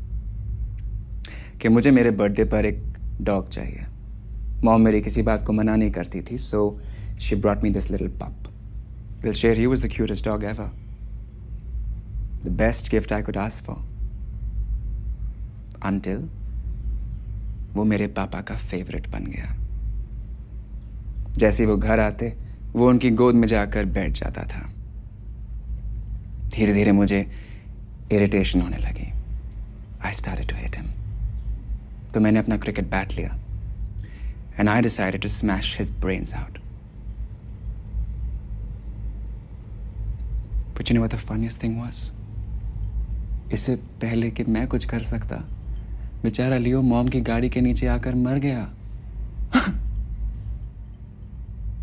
कि मुझे मेरे बर्थडे पर एक डॉग चाहिए। मॉम मेरी किसी बात को मना नहीं करती थी, so she brought me this little pup. Dilsher, he was the cutest dog ever. The best gift I could ask for. Until वो मेरे पापा का फेवरेट बन गया। जैसे वो घर आते वो उनकी गोद में जाकर बैठ जाता था। धीरे धीरे मुझे इरिटेशन होने लगी। I started to hate him. तो मैंने अपना क्रिकेट बैट लिया and I decided to smash his brains out. But you know what the funniest thing was? इससे पहले कि मैं कुछ कर सकता, बेचारा लियो मॉम की गाड़ी के नीचे आकर मर गया।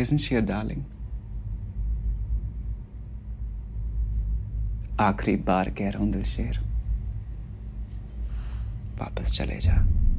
Isn't she a darling? आखिरी बार कह रहा हूं दिलशेर, वापस चले जा।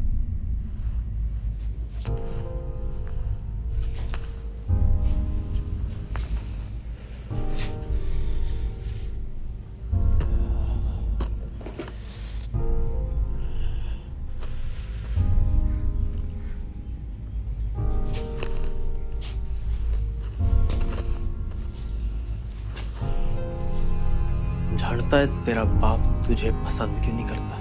जानता है तेरा बाप तुझे पसंद क्यों नहीं करता?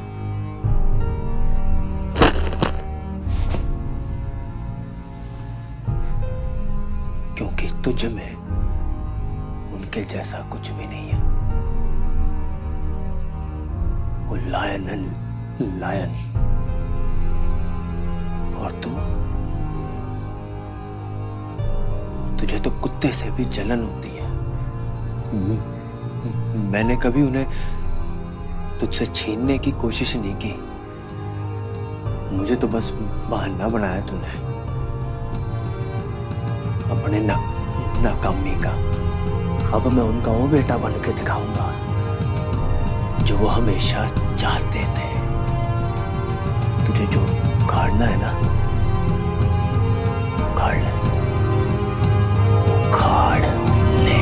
क्योंकि तुझ में उनके जैसा कुछ भी नहीं है। वो लायन है, लायन। और तुझे तो कुत्ते से भी जलन होती है। मैंने कभी उन्हें तुझसे छीनने की कोशिश नहीं की। मुझे तो बस बहाना बनाया तूने अपने नाकामी का। अब मैं उनका वो बेटा बन के दिखाऊंगा जो वो हमेशा चाहते थे। तुझे जो उखाड़ना है ना, उखाड़ ले, उखाड़ ले।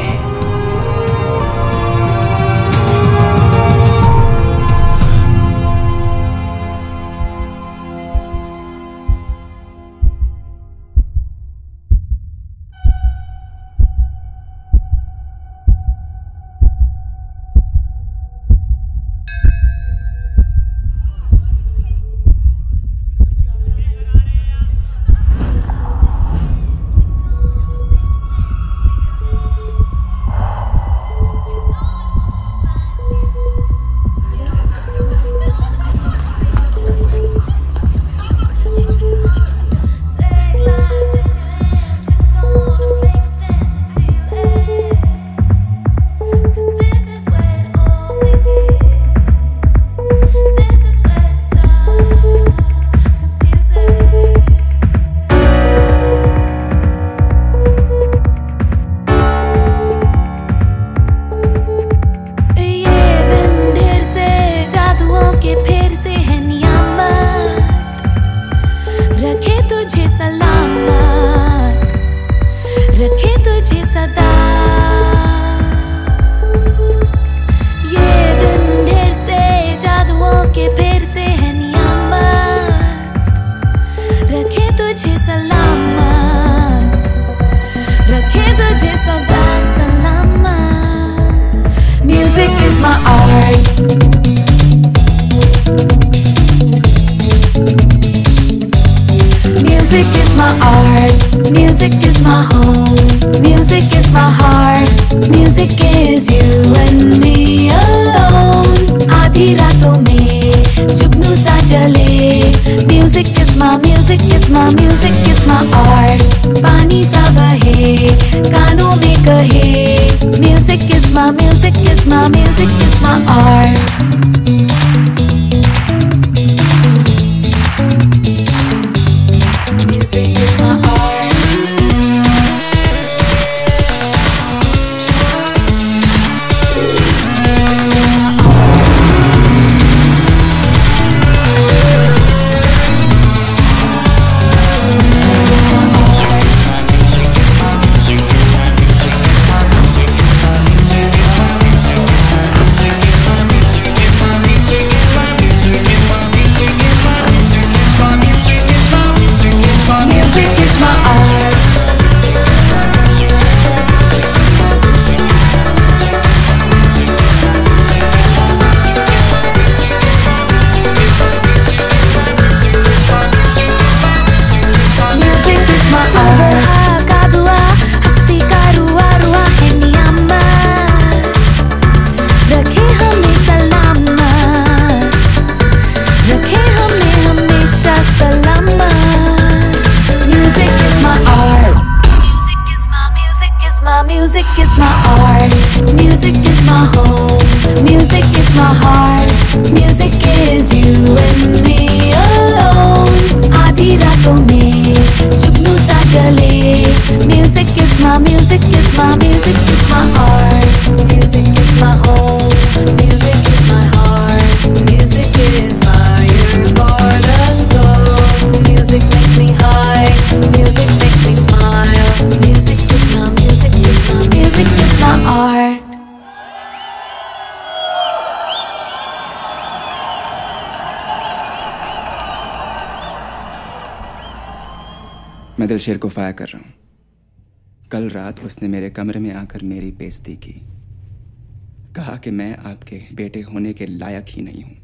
मैं दिलशेर को फायर कर रहा हूं। कल रात उसने मेरे कमरे में आकर मेरी बेइज्जती की, कहा कि मैं आपके बेटे होने के लायक ही नहीं हूं।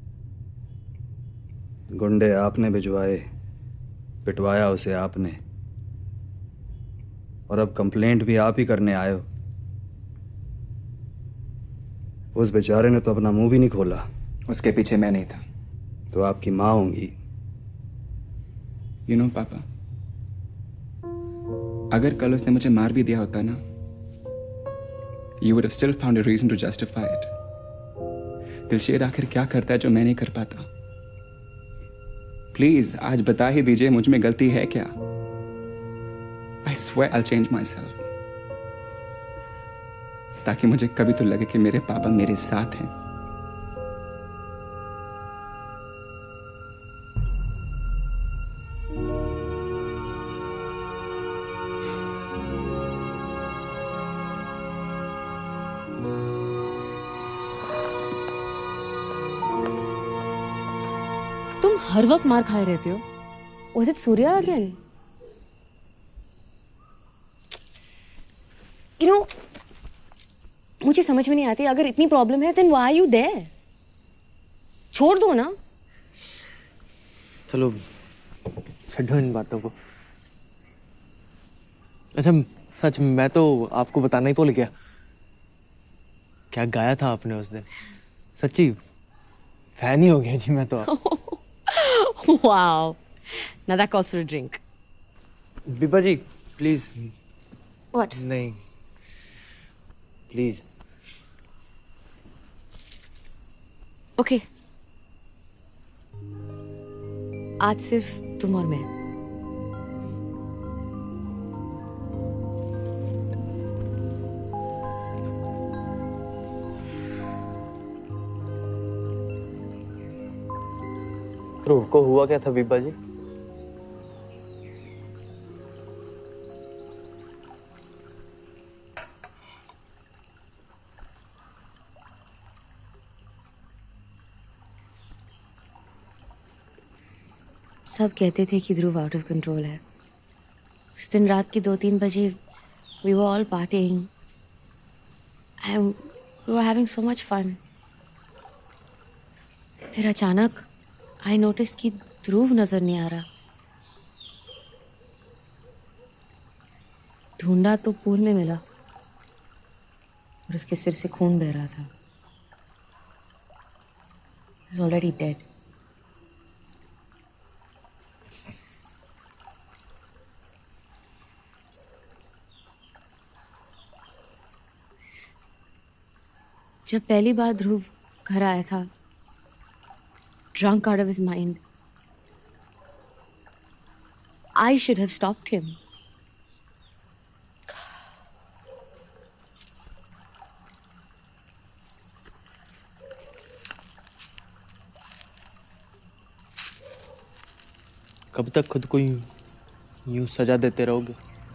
गुंडे आपने भिजवाए, पिटवाया उसे आपने, और अब कंप्लेंट भी आप ही करने आए हो। उस बेचारे ने तो अपना मुंह भी नहीं खोला। उसके पीछे मैं नहीं था। तो आपकी माँ होंगी। यू नो पापा, अगर कल उसने मुझे मार भी दिया होता ना, you would have still found a reason to justify it. Dilsher आखिर क्या करता है जो मैं नहीं कर पाता? प्लीज आज बता ही दीजिए, मुझ में गलती है क्या? I swear I'll change myself. ताकि मुझे कभी तो लगे कि मेरे पापा मेरे साथ हैं। तुम हर वक्त मार खाए रहते हो। Was it Surya again? You know, मुझे समझ में नहीं आती, अगर इतनी प्रॉब्लम है then why are you there? छोड़ दो ना। चलो छड्डो इन बातों को। अच्छा सच, मैं तो आपको बताना ही भूल गया। क्या गाया था आपने उस दिन? सच्ची फैन ही हो गया जी मैं तो। Wow. Now that calls for a drink. Bipa ji please. What? नहीं प्लीज। Okay. आज सिर्फ तुम और मैं। ध्रुव को हुआ क्या था बीबा जी? सब कहते थे कि ध्रुव आउट ऑफ कंट्रोल है। उस दिन रात के 2-3 बजे we were all partying and we were having so much fun. फिर अचानक I noticed कि ध्रुव नजर नहीं आ रहा। ढूंढा तो पूल में मिला और उसके सिर से खून बह रहा था। He was already dead. जब पहली बार ध्रुव घर आया था, drunk out of his mind, I should have stopped him. कब तक खुद को यूं सजा देते रहोगे?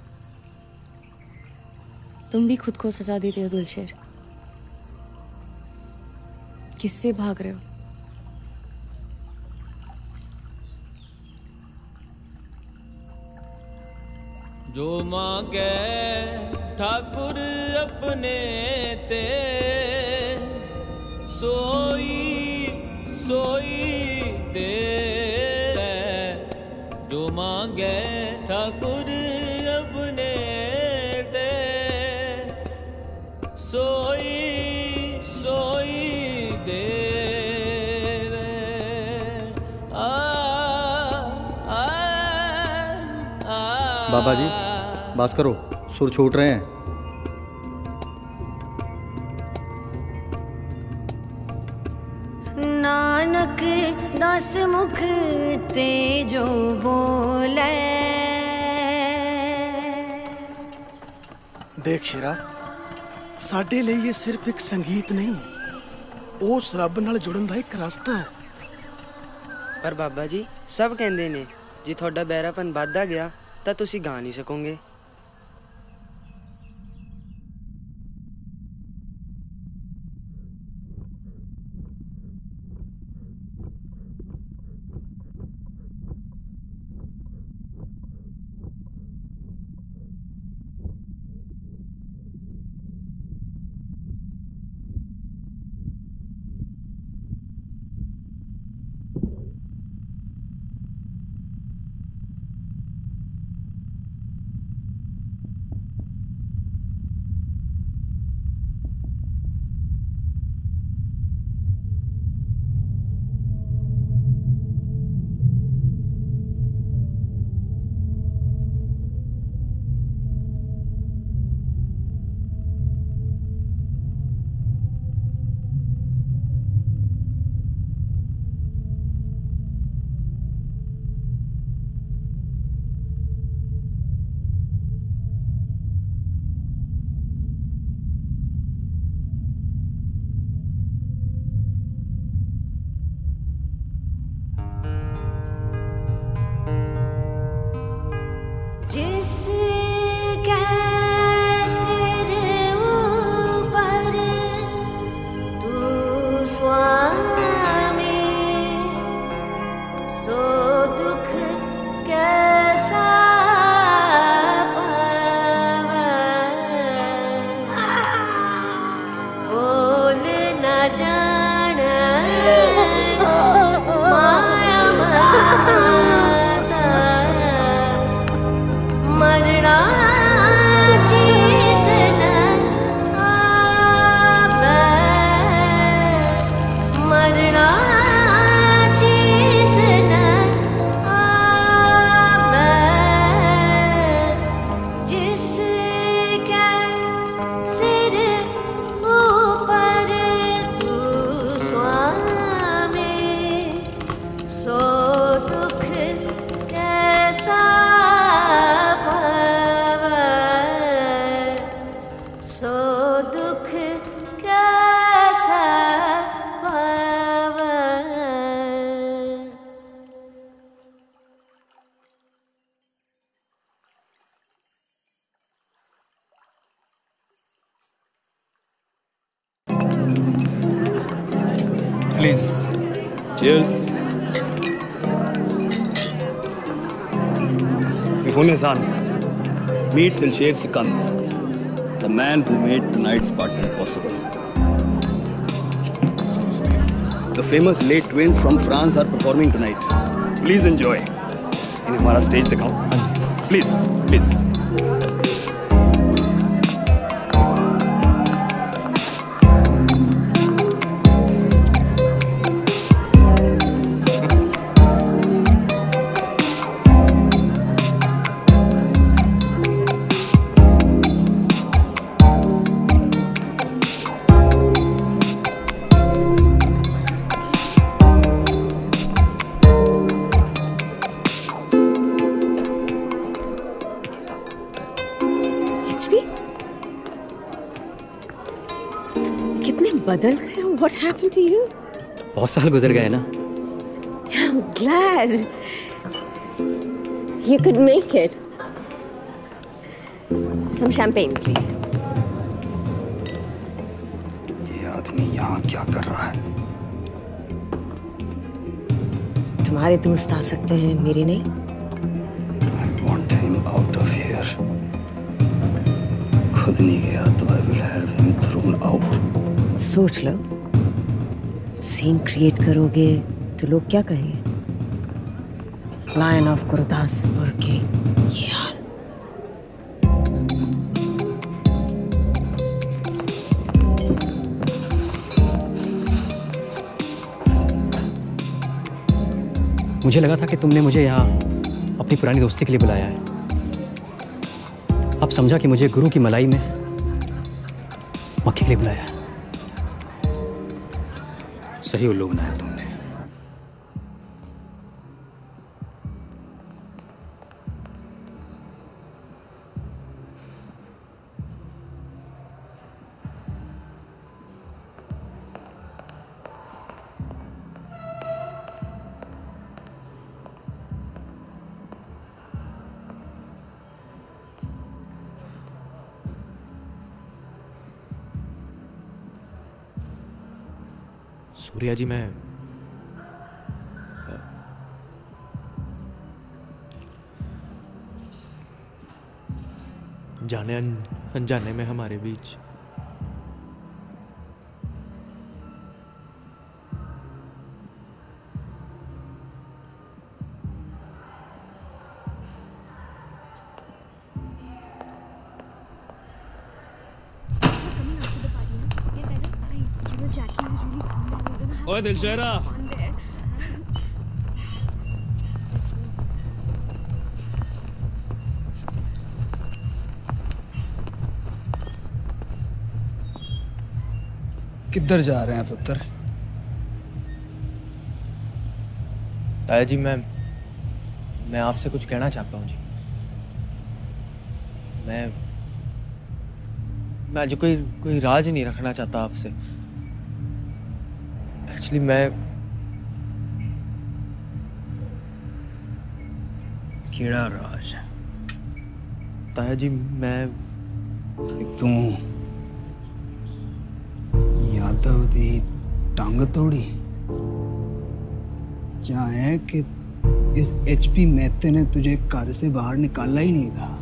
तुम भी खुद को सजा देते हो दिलशेर। किससे भाग रहे हो? जो मांगे ठाकुर अपने ते, सोई सोई दे। जो मांगे ठाकुर अपने ते, सोई सोई दे। बाबा जी बस करो, सुर छूट रहे हैं। नानक दस मुख ते जो बोले। देख शेरा, साडे लिए ये सिर्फ एक संगीत नहीं, उस रब नाल जुड़न दा एक रास्ता है। पर बाबा जी सब कहंदे ने जे थोड़ा बैरापन ਵੱਧਦਾ ਗਿਆ ਤਾਂ ਤੁਸੀਂ ਗਾ ਨਹੀਂ ਸਕੋਗੇ। Please. Cheers. Before Nizam, meet Dilsher Sikand, the man who made tonight's party possible. The famous late twins from France are performing tonight. Please enjoy. इन्हें हमारा स्टेज दिखाओ। Please, please. बदल गए? What happened to you? बहुत साल गुजर गए ना। I'm glad you could make it. Some champagne, please. ये आदमी यहाँ क्या कर रहा है? तुम्हारे दोस्त आ सकते हैं, मेरे नहीं। I want him out of here. खुद नहीं गया तो I will have him thrown out. सोच लो, सीन क्रिएट करोगे तो लोग क्या कहेंगे? लायन ऑफ गुरदासपुर के ये हाल। मुझे लगा था कि तुमने मुझे यहाँ अपनी पुरानी दोस्ती के लिए बुलाया है। अब समझा कि मुझे गुरु की मलाई में मक्खी के लिए बुलाया है। सही उल्लू बनाया तुमने। सूर्या जी, मैं जाने अनजाने में हमारे बीच ओए दिलशहरा, किधर जा रहे हैं पुत्र? ताया जी, मैं आपसे कुछ कहना चाहता हूँ जी। मैं आज कोई राज नहीं रखना चाहता आपसे। एक्चुअली मैं कीड़ा राज? ताया जी, मैं तू यादव दी टांग तोड़ी? क्या है कि इस HP मेहते ने तुझे घर से बाहर निकाला ही नहीं था?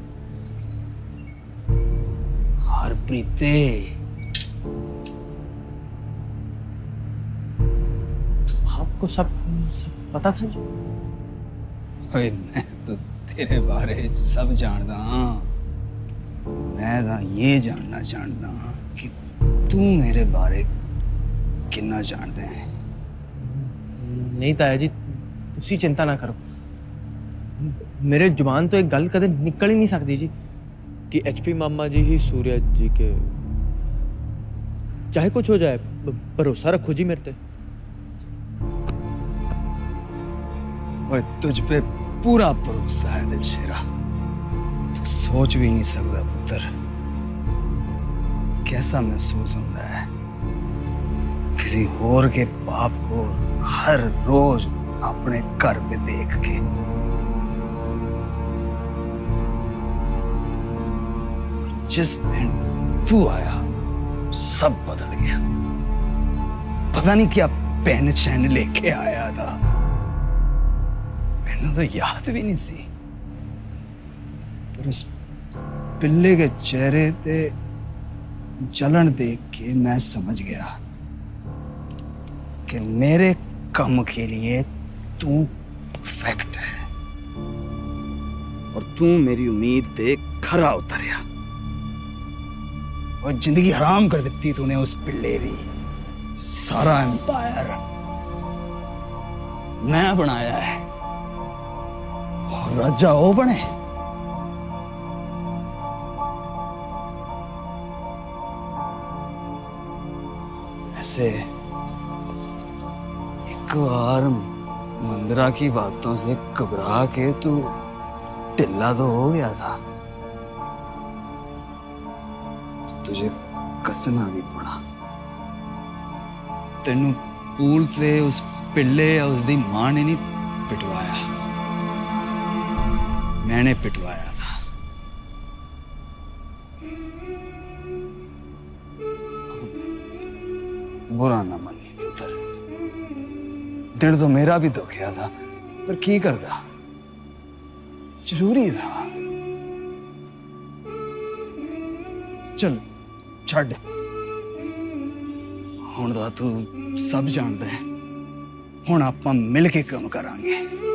हरप्रीते, आपको सब पता था जी? ओए, मैं तो तेरे बारे सब जानदा हाँ। मैं तो ये जानना चाहता हाँ कि तू मेरे बारे कितना जानते हैं। नहीं ताया जी, तुसी चिंता ना करो। मेरे जुबान तो एक गल कदे निकल ही नहीं सकती जी कि HP मामा जी ही सूर्या जी के। चाहे कुछ हो जाए, भरोसा रखो जी मेरे पे। ओए, तुझ पे पूरा भरोसा है दिलशेरा। तू सोच भी नहीं सकता पुत्र कैसा महसूस होता है किसी और के बाप को हर रोज अपने घर पे देख के। जिस दिन तू आया सब बदल गया। पता नहीं क्या पेन चैन लेके आया था, मैंने तो याद भी नहीं सी। पर उस पिल्ले के चेहरे पे जलन देख के मैं समझ गया कि मेरे काम के लिए तू परफेक्ट है और तू मेरी उम्मीद पे खरा उतरिया और जिंदगी हराम कर देती तूने उस पिल्ले की। सारा एम्पायर मैं बनाया है और राजा वो बने। ऐसे एक बार मंदिरा की बातों से घबरा के तू ढिल्ला तो हो गया था, तुझे कसना भी पड़ा। तेनू पूल ते उस पिल्ले या उसकी मां ने नहीं पिटवाया, मैंने पिटवाया था। बुरा ना मनी पुत्र, दिल तो मेरा भी दुखिया था, पर की करदा, जरूरी था। चल छड़, हुण दा तू सब जानदा है, हुण आपां मिल के काम करांगे।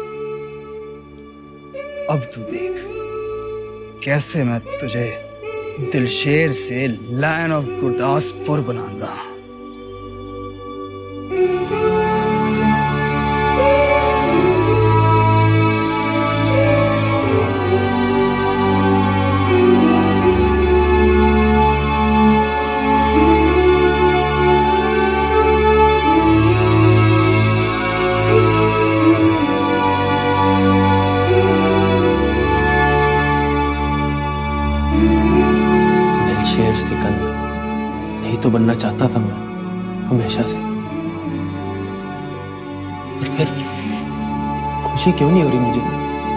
अब तू देख कैसे मैं तुझे दिलशेर से लायन ऑफ गुरदासपुर बनाऊंगा। तो बनना चाहता था मैं हमेशा से, पर फिर खुशी क्यों नहीं हो रही मुझे?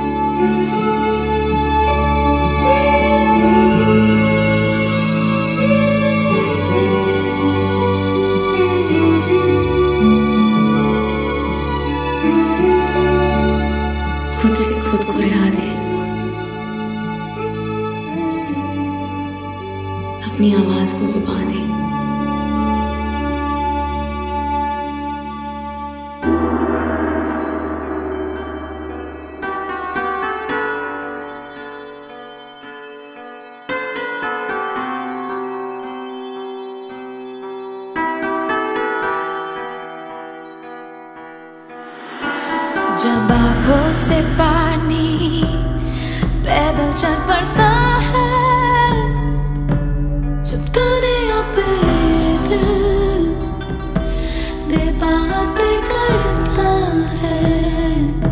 खुद से खुद को रिहा दे, अपनी आवाज को जुबान दे। जब आंखों से पानी पैदल चल पड़ता है, जब दुनिया पे दिल बेबाक पे करता है,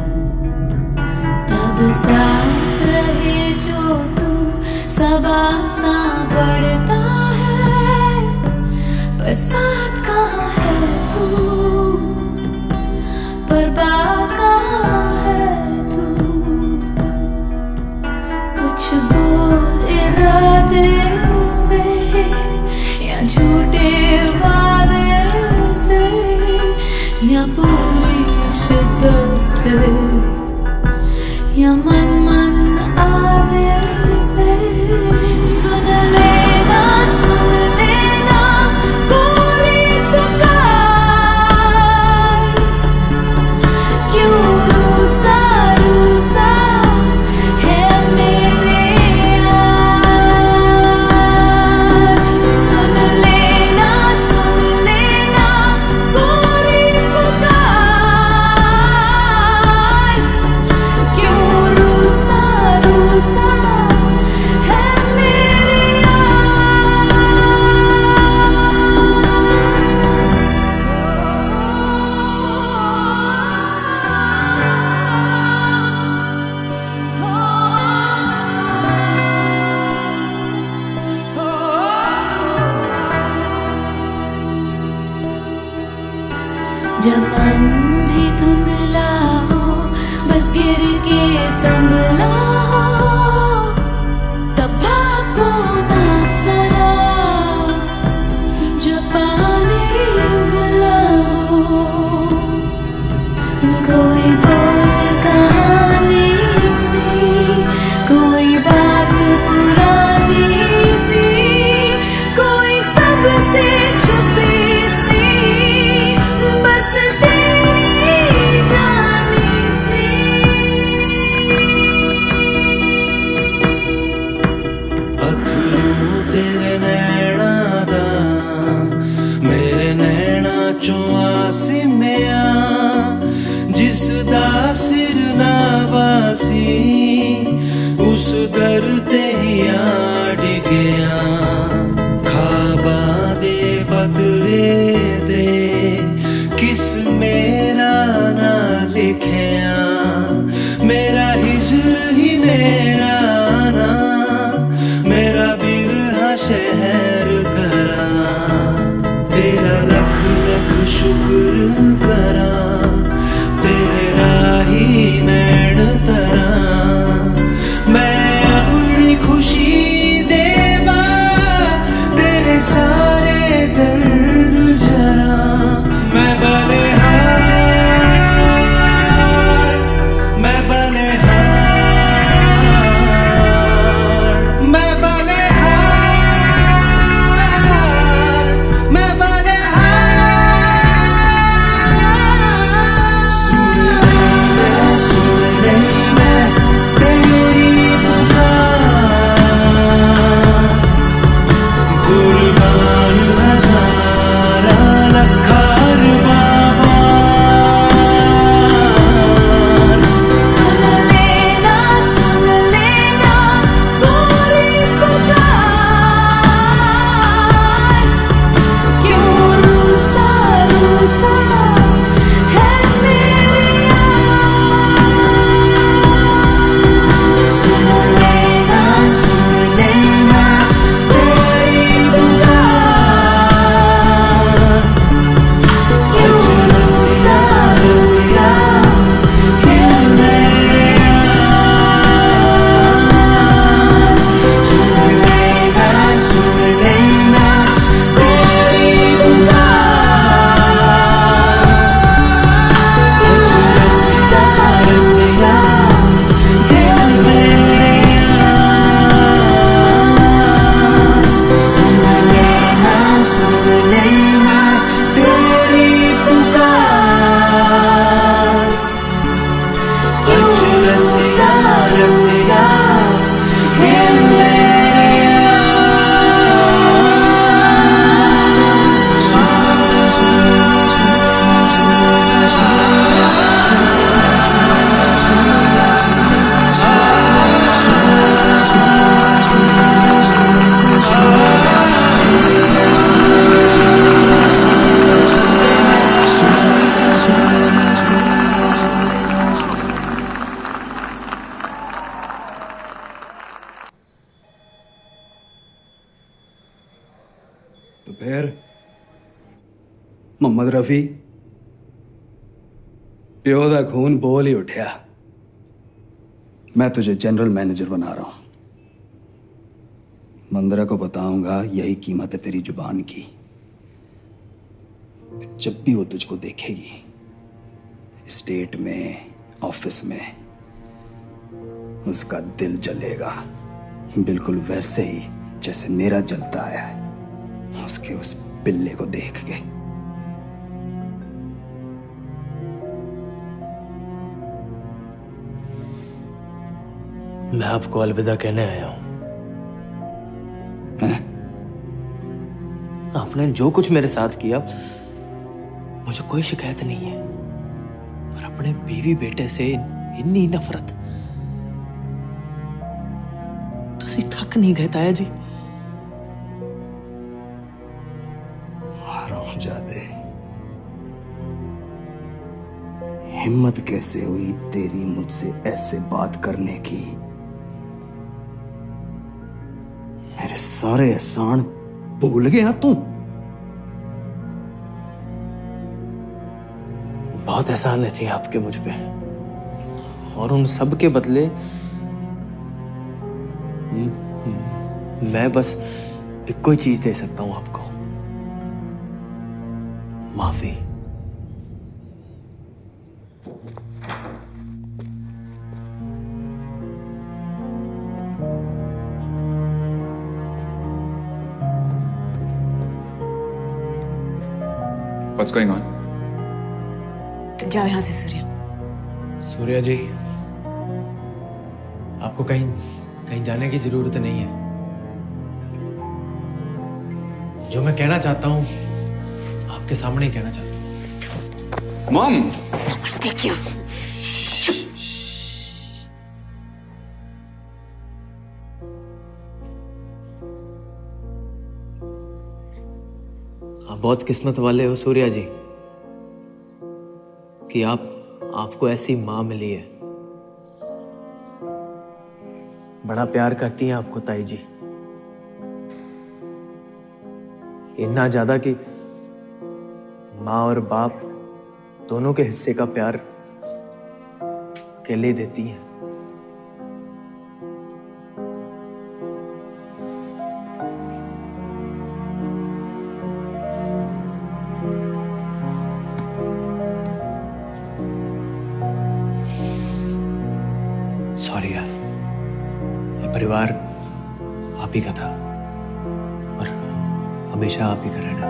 तब साथ रहे जो तू सब आसान पड़ता है, पर साथ कहाँ है तू, बर्बाद कहाँ है तू। कुछ बोल इरादे से या झूठे वादे से या पूरी शिद्दत से या मन आधे से। सुन लेना गोरी पुकार, जब मन भी धुंधला हो, बस गिर के संभला हो, तब भागो नाप सरा, जब पानी उबला हो। फिर मोहम्मद रफी प्यो दा खून बोल ही उठा। मैं तुझे जनरल मैनेजर बना रहा हूं। मंदरा को बताऊंगा यही कीमत है तेरी जुबान की। जब भी वो तुझको देखेगी स्टेट में, ऑफिस में, उसका दिल जलेगा बिल्कुल वैसे ही जैसे मेरा जलता आया है उसके उस पिल्ले को देख के। मैं आपको अलविदा कहने आया हूं। आपने जो कुछ मेरे साथ किया मुझे कोई शिकायत नहीं है, पर अपने बीवी बेटे से इतनी नफरत तुसी थक नहीं गए ताया जी? हरामजादे, हिम्मत कैसे हुई तेरी मुझसे ऐसे बात करने की? मेरे सारे एहसान भूल गया तू? बहुत एहसान है जी आपके मुझ पे, और उन सब के बदले मैं बस एक कोई चीज दे सकता हूं आपको, माफी। What's going on? तुम जाओ यहां से सूर्या। सूर्या जी, आपको कहीं जाने की जरूरत नहीं है। जो मैं कहना चाहता हूं आपके सामने ही कहना चाहता हूं। मॉम! समझते क्या? आप बहुत किस्मत वाले हो सूर्या जी कि आपको ऐसी मां मिली है। बड़ा प्यार करती हैं आपको ताई जी, इतना ज्यादा कि माँ और बाप दोनों के हिस्से का प्यार अकेले देती हैं। सॉरी यार, ये परिवार आप ही का था और हमेशा आप ही का रहना।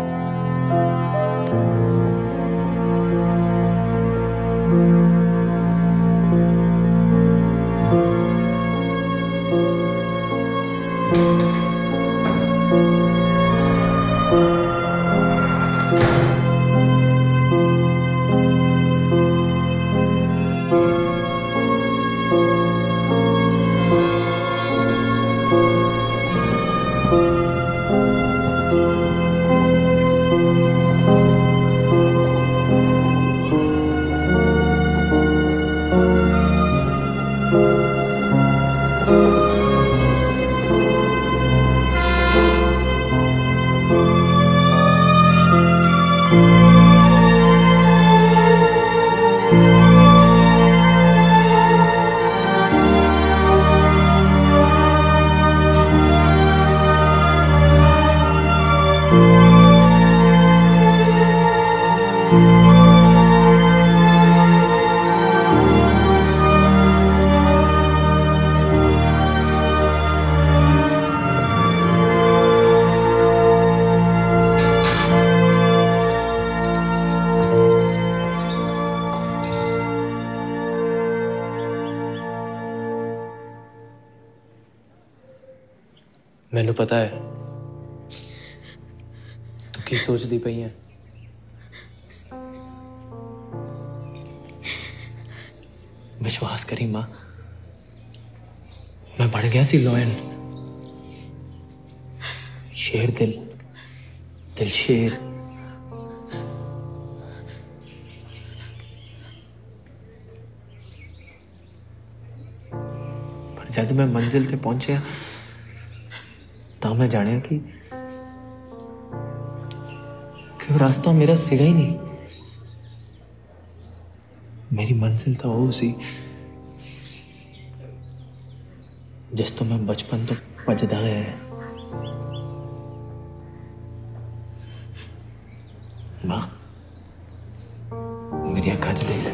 मैनू पता है तू की सोचती पई है। विश्वास करी मां, मैं बन गया सी लॉयन। शेर दिल शेर। पर जब मैं मंजिल ते पहुंचा तो मैं जानिया कि जो रास्ता मेरा सिगा ही नहीं। मेरी मंजिल था वो सी जिस तो मैं बचपन तो भजदा है। मां मेरी अखां च देख,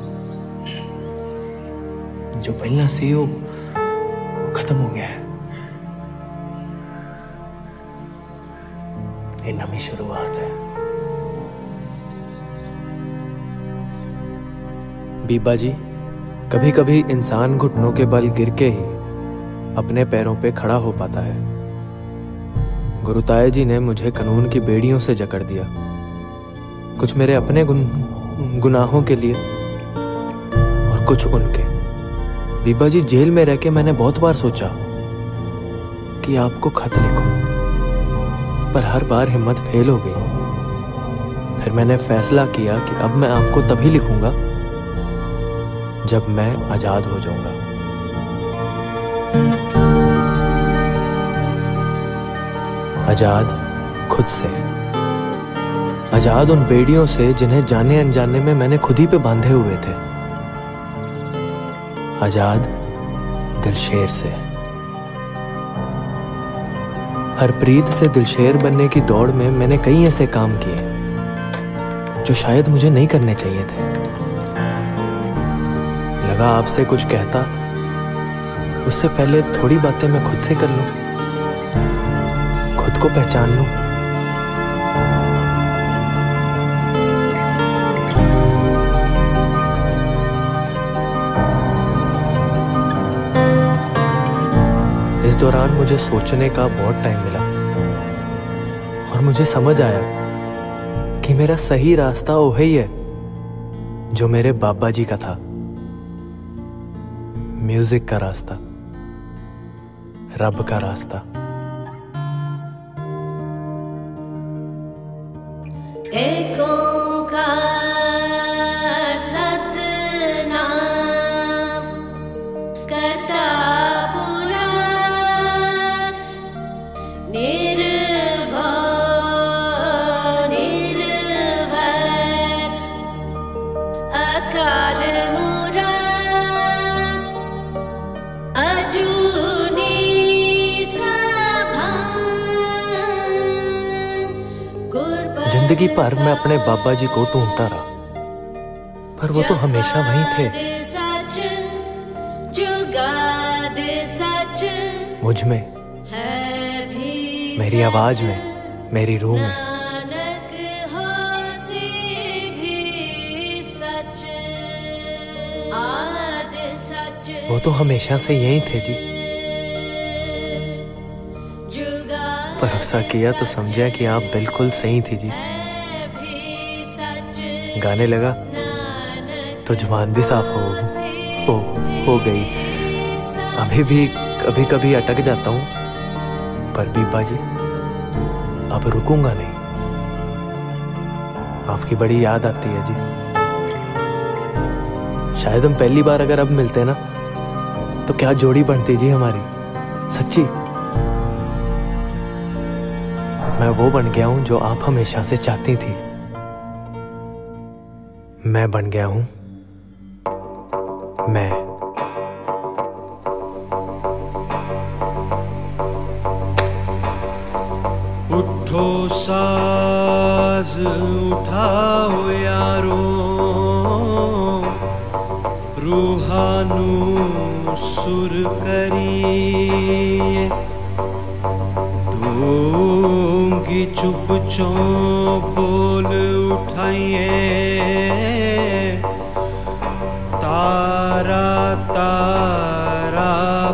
जो पहला सी वो खत्म हो गया है। ये नवी शुरुआत है। बीबा जी, कभी कभी इंसान घुटनों के बल गिर के ही अपने पैरों पे खड़ा हो पाता है। गुरुताय जी ने मुझे कानून की बेड़ियों से जकड़ दिया, कुछ मेरे अपने गुनाहों के लिए और कुछ उनके। बीबा जी, जेल में रह के मैंने बहुत बार सोचा कि आपको खत लिखूं, पर हर बार हिम्मत फेल हो गई। फिर मैंने फैसला किया कि अब मैं आपको तभी लिखूंगा जब मैं आजाद हो जाऊंगा। आजाद खुद से, आजाद उन बेड़ियों से जिन्हें जाने अनजाने में मैंने खुद ही पे बांधे हुए थे। आजाद दिलशेर से। हरप्रीत से दिलशेर बनने की दौड़ में मैंने कई ऐसे काम किए जो शायद मुझे नहीं करने चाहिए थे। लगा आपसे कुछ कहता उससे पहले थोड़ी बातें मैं खुद से कर लूं, खुद को पहचान लूं। इस दौरान मुझे सोचने का बहुत टाइम मिला और मुझे समझ आया कि मेरा सही रास्ता वही है जो मेरे बाबा जी का था, म्यूजिक का रास्ता, रब का रास्ता। एक ओंकार सतनाम करता पुरा निर्भय निर्भर अकाल मूरत अजूनी जिंदगी भर मैं अपने बाबा जी को ढूंढता रहा, पर वो तो हमेशा वहीं थे, मुझ में, मेरी आवाज में, मेरी रूह में। वो तो हमेशा से यहीं थे जी। भरोसा किया तो समझा कि आप बिल्कुल सही थी जी। गाने लगा तो जुबान भी साफ हो गई। अभी भी कभी कभी अटक जाता हूं, पर बीबा जी अब रुकूंगा नहीं। आपकी बड़ी याद आती है जी। शायद हम पहली बार अगर अब मिलते ना तो क्या जोड़ी बनती जी हमारी, सच्ची। मैं वो बन गया हूं जो आप हमेशा से चाहती थी। मैं बन गया हूं मैं। उठो साज उठाओ यारो, रूहानू सुर करिए। ढूंगी चुप चो बोल उठाइए, तारा तारा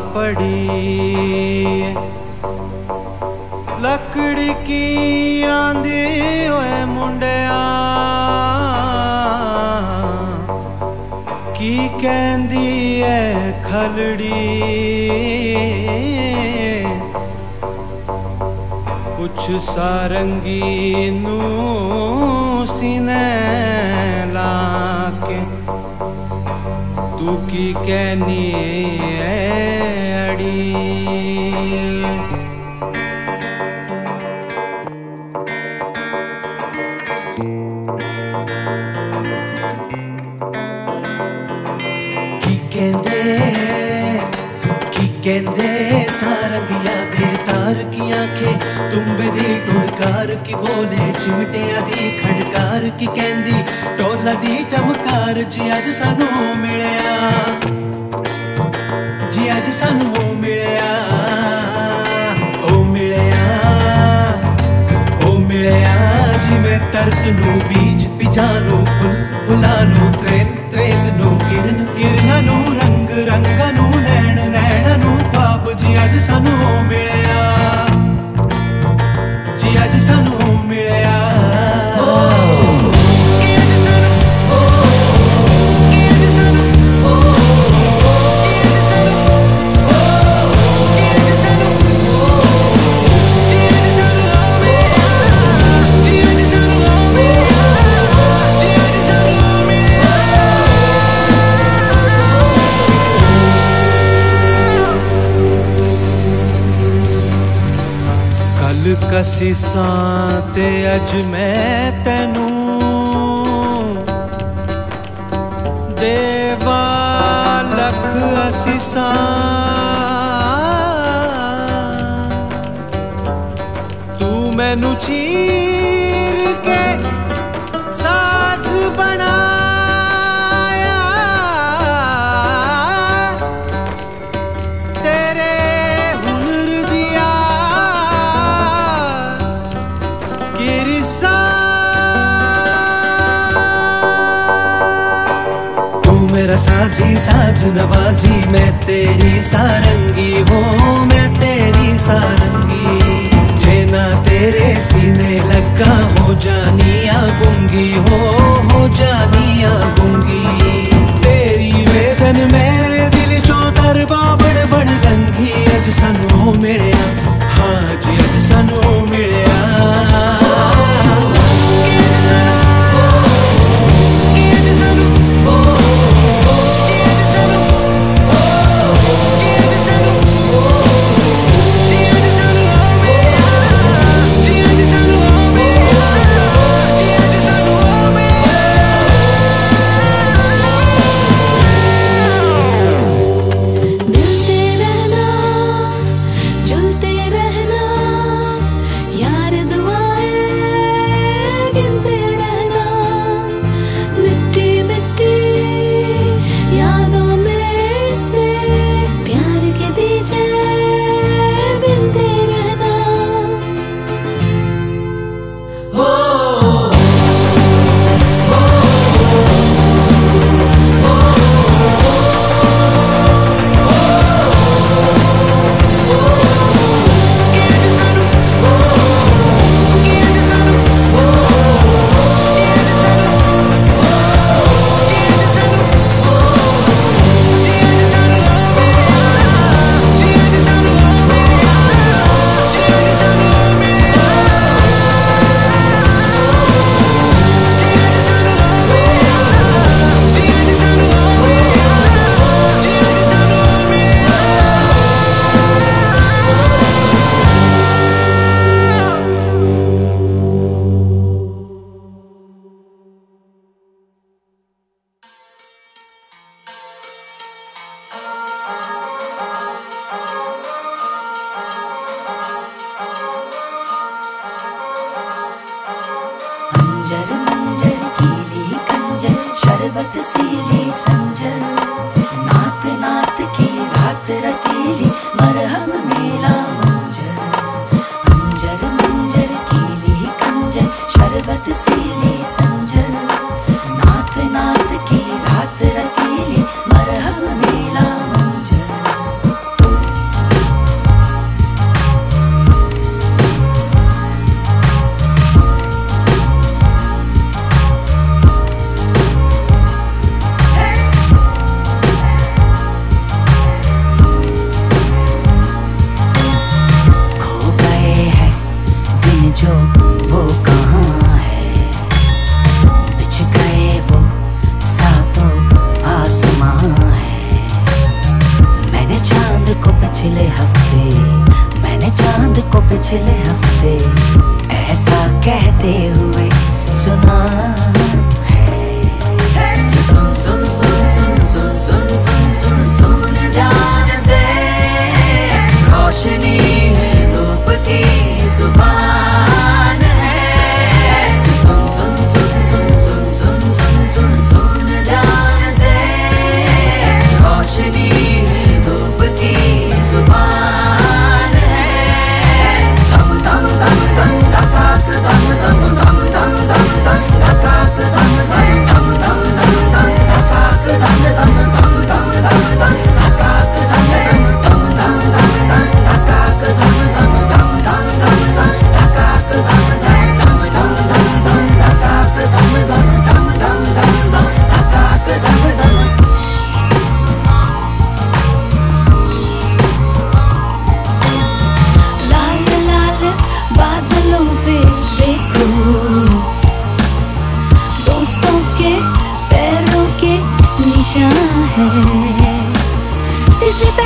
पड़िए। लकड़ी की आंधी होए मुंडिया, की कहंदी है खलड़ी। कुछ सारंगी नू सीने लाके, तू की कहनी है अड़ी। कहंदे सारंगिया दे तार की आंखें तुम्बे दी टुड़कार की बोले चिमटिया दी खड़कार की कहंदी टोला दी टमकार जी अज सानू मिलिया जी अज सानू मिलिया ओ मिलिया जी मैं तरत नू बीच पिजानू फुल फुलानू त्रेन त्रेन नू किरण किरणा नू रंग रंगा नू नैन नैना नू ख्वाब जी अज सानू मिलिया जी अज सानू मिलिया कसीसां ते अज मैं तैनू देवा लख असीसां तू मैनू चीर के साज बनाया तेरे हुनर दिया तू मेरा साजी साज नवाजी मैं तेरी सारंगी हो मैं तेरी सारंगी जे ना तेरे सीने लगा हो जानिया गूंगी हो जानिया गूंगी तेरी वेदन मेरे दिल चो दरबा बड़ बड़ रंगी अज सानू मिलिया हाँ जी अज सानू मिलिया शरबत सीली संजल नात नात की रात रतीली मरहब मेला मंजर अंजर मंजर कीली कंजर शरबत सीली संजल नात नात की रात रतीली मरहब मेला मंजर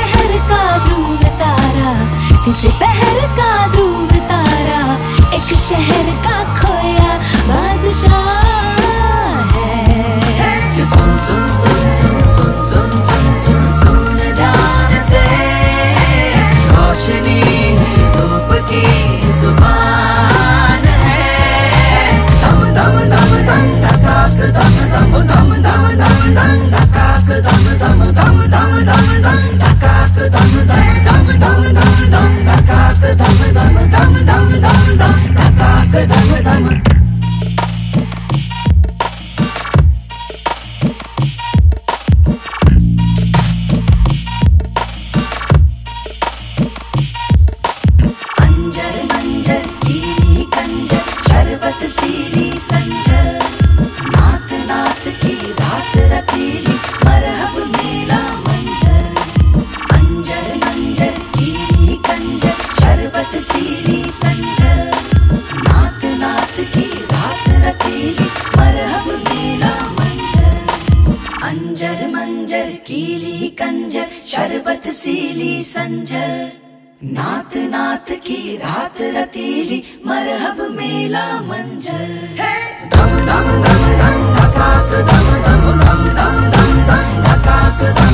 पहर का ध्रुव तारा, तीसरे पहर का ध्रुव तारा, एक शहर का खोया बादशाह है। कि सुन सुन सुन सुन सुन सुन सुन सुन सुन ध्यान से, रोशनी धूप की जुबान है। दम दम दम दम धकाक दम दम दम दम दम दम धकाक दम दम दम दम दम दम धकाक दम दम दम दम दम दम धकाक दम दम दम दम दम दम धकाक दम दम। अंजर मंजर कीली कंजर शरबत सीली संजर, नात नात की रात रतीली मरहब मेला मंजर। अंजर मंजर कीली कंजर शरबत सीली संजर, नात नात की रात रतीली मरहब मेला मंजर। अंजर मंजर कीली कंजर शरबत सीली संजर, नात नात की रात रतीली मरहब मेला मंजर। दम दम दम दम धकाक दम दम दम दम दम दम धकाक दम